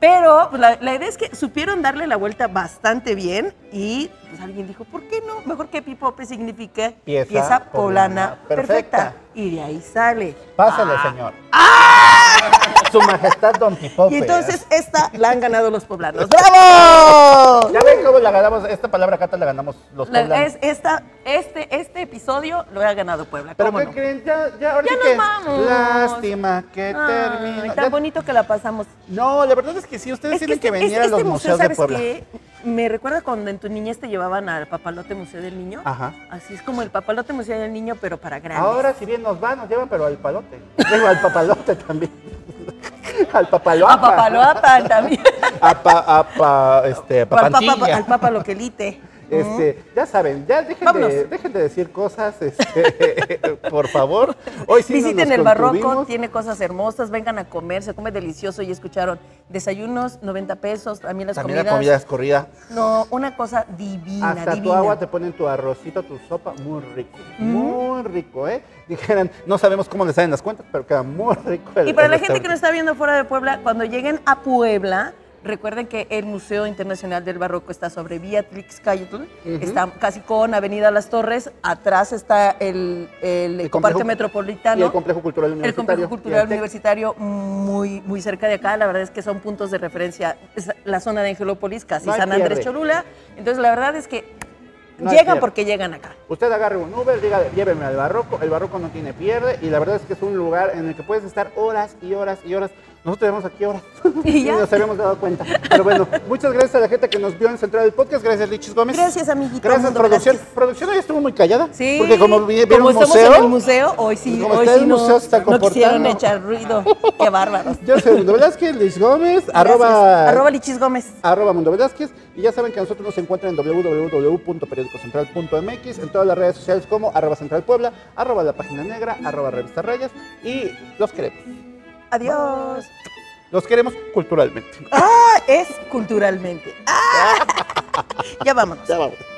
Pero pues, la, la idea es que supieron darle la vuelta bastante bien y pues alguien dijo, ¿por qué no? Mejor que Pipope significa Pieza pieza, poblana, poblana perfecta. perfecta. Y de ahí sale. Pásale, señor. Su majestad Don Pipope. Y entonces esta la han ganado los poblanos. ¡Bravo! Ya ven cómo la ganamos, esta palabra Cata la ganamos los La- poblanos. es, esta, este, este episodio lo ha ganado Puebla. ¿Pero ¿Cómo qué no? creen? Ya, ya, ahora Ya sí nos que vamos. lástima que Ay, termina. tan Ya- bonito que la pasamos. No, la verdad es que sí, ustedes Es que tienen que este- venir este- a los este museo, museos de ¿sabes Puebla. qué? Me recuerda cuando en tu niñez te llevaban al Papalote Museo del Niño. Ajá. Así es como el Papalote Museo del Niño, pero para grandes. Ahora si bien nos van, nos llevan, pero al palote. Digo, al papalote también. Al papaloapa. A Papaloapan también. A pa, a pa, este, al, papa, papantilla. al Papa Loquelite. Este, ya saben, ya dejen Vámonos. de, dejen de decir cosas, este, por favor. Hoy sí no Visiten nos el Barroco, contuvimos. tiene cosas hermosas, vengan a comer, se come delicioso. Y escucharon desayunos, noventa pesos, también las También comidas. la comida es corrida. No, una cosa divina, Hasta divina. tu agua te ponen tu arrocito, tu sopa, muy rico. Mm. Muy rico, ¿eh? Dijeran, no sabemos cómo les salen las cuentas, pero queda muy rico. el- Y para el la gente que restaurante. nos está viendo fuera de Puebla, cuando lleguen a Puebla, recuerden que el Museo Internacional del Barroco está sobre Beatrix Cayetl, está casi con Avenida Las Torres, atrás está el, el, Ecoparque complejo- Metropolitano. Y el Complejo Cultural El Universitario. Complejo y Cultural el TEC. Universitario muy, muy cerca de acá, la verdad es que son puntos de referencia, es la zona de Angelópolis, casi No hay San Andrés pierde. Cholula, entonces la verdad es que No hay llegan pierde. porque llegan acá. Usted agarre un Uber, diga, llévenme al Barroco. El Barroco no tiene pierde y la verdad es que es un lugar en el que puedes estar horas y horas y horas. Nosotros tenemos aquí horas Y ya. nos habíamos dado cuenta. Pero bueno, muchas gracias a la gente que nos vio en Central del Podcast. Gracias, Lichis Gómez. Gracias, amiguito. Gracias, Mundo producción. Velázquez. Producción hoy estuvo muy callada. Sí, Porque como vi- vieron como estamos museo, en el museo, hoy sí, como hoy está sí el no, museo, se está no quisieron comportando. echar ruido. Qué bárbaros. yo soy Mundo Velázquez, Lichis Gómez, Gracias. arroba, Arroba Lichis Gómez. arroba Mundo Velázquez. Y ya saben que nosotros nos encuentran en w w w punto periódico central punto m x, en todas las redes sociales como arroba Central Puebla, arroba La Página Negra, arroba Revista Rayas. Y los queremos. Adiós. Los queremos culturalmente. Ah, es culturalmente. Ah. Ya vámonos. Ya vamos.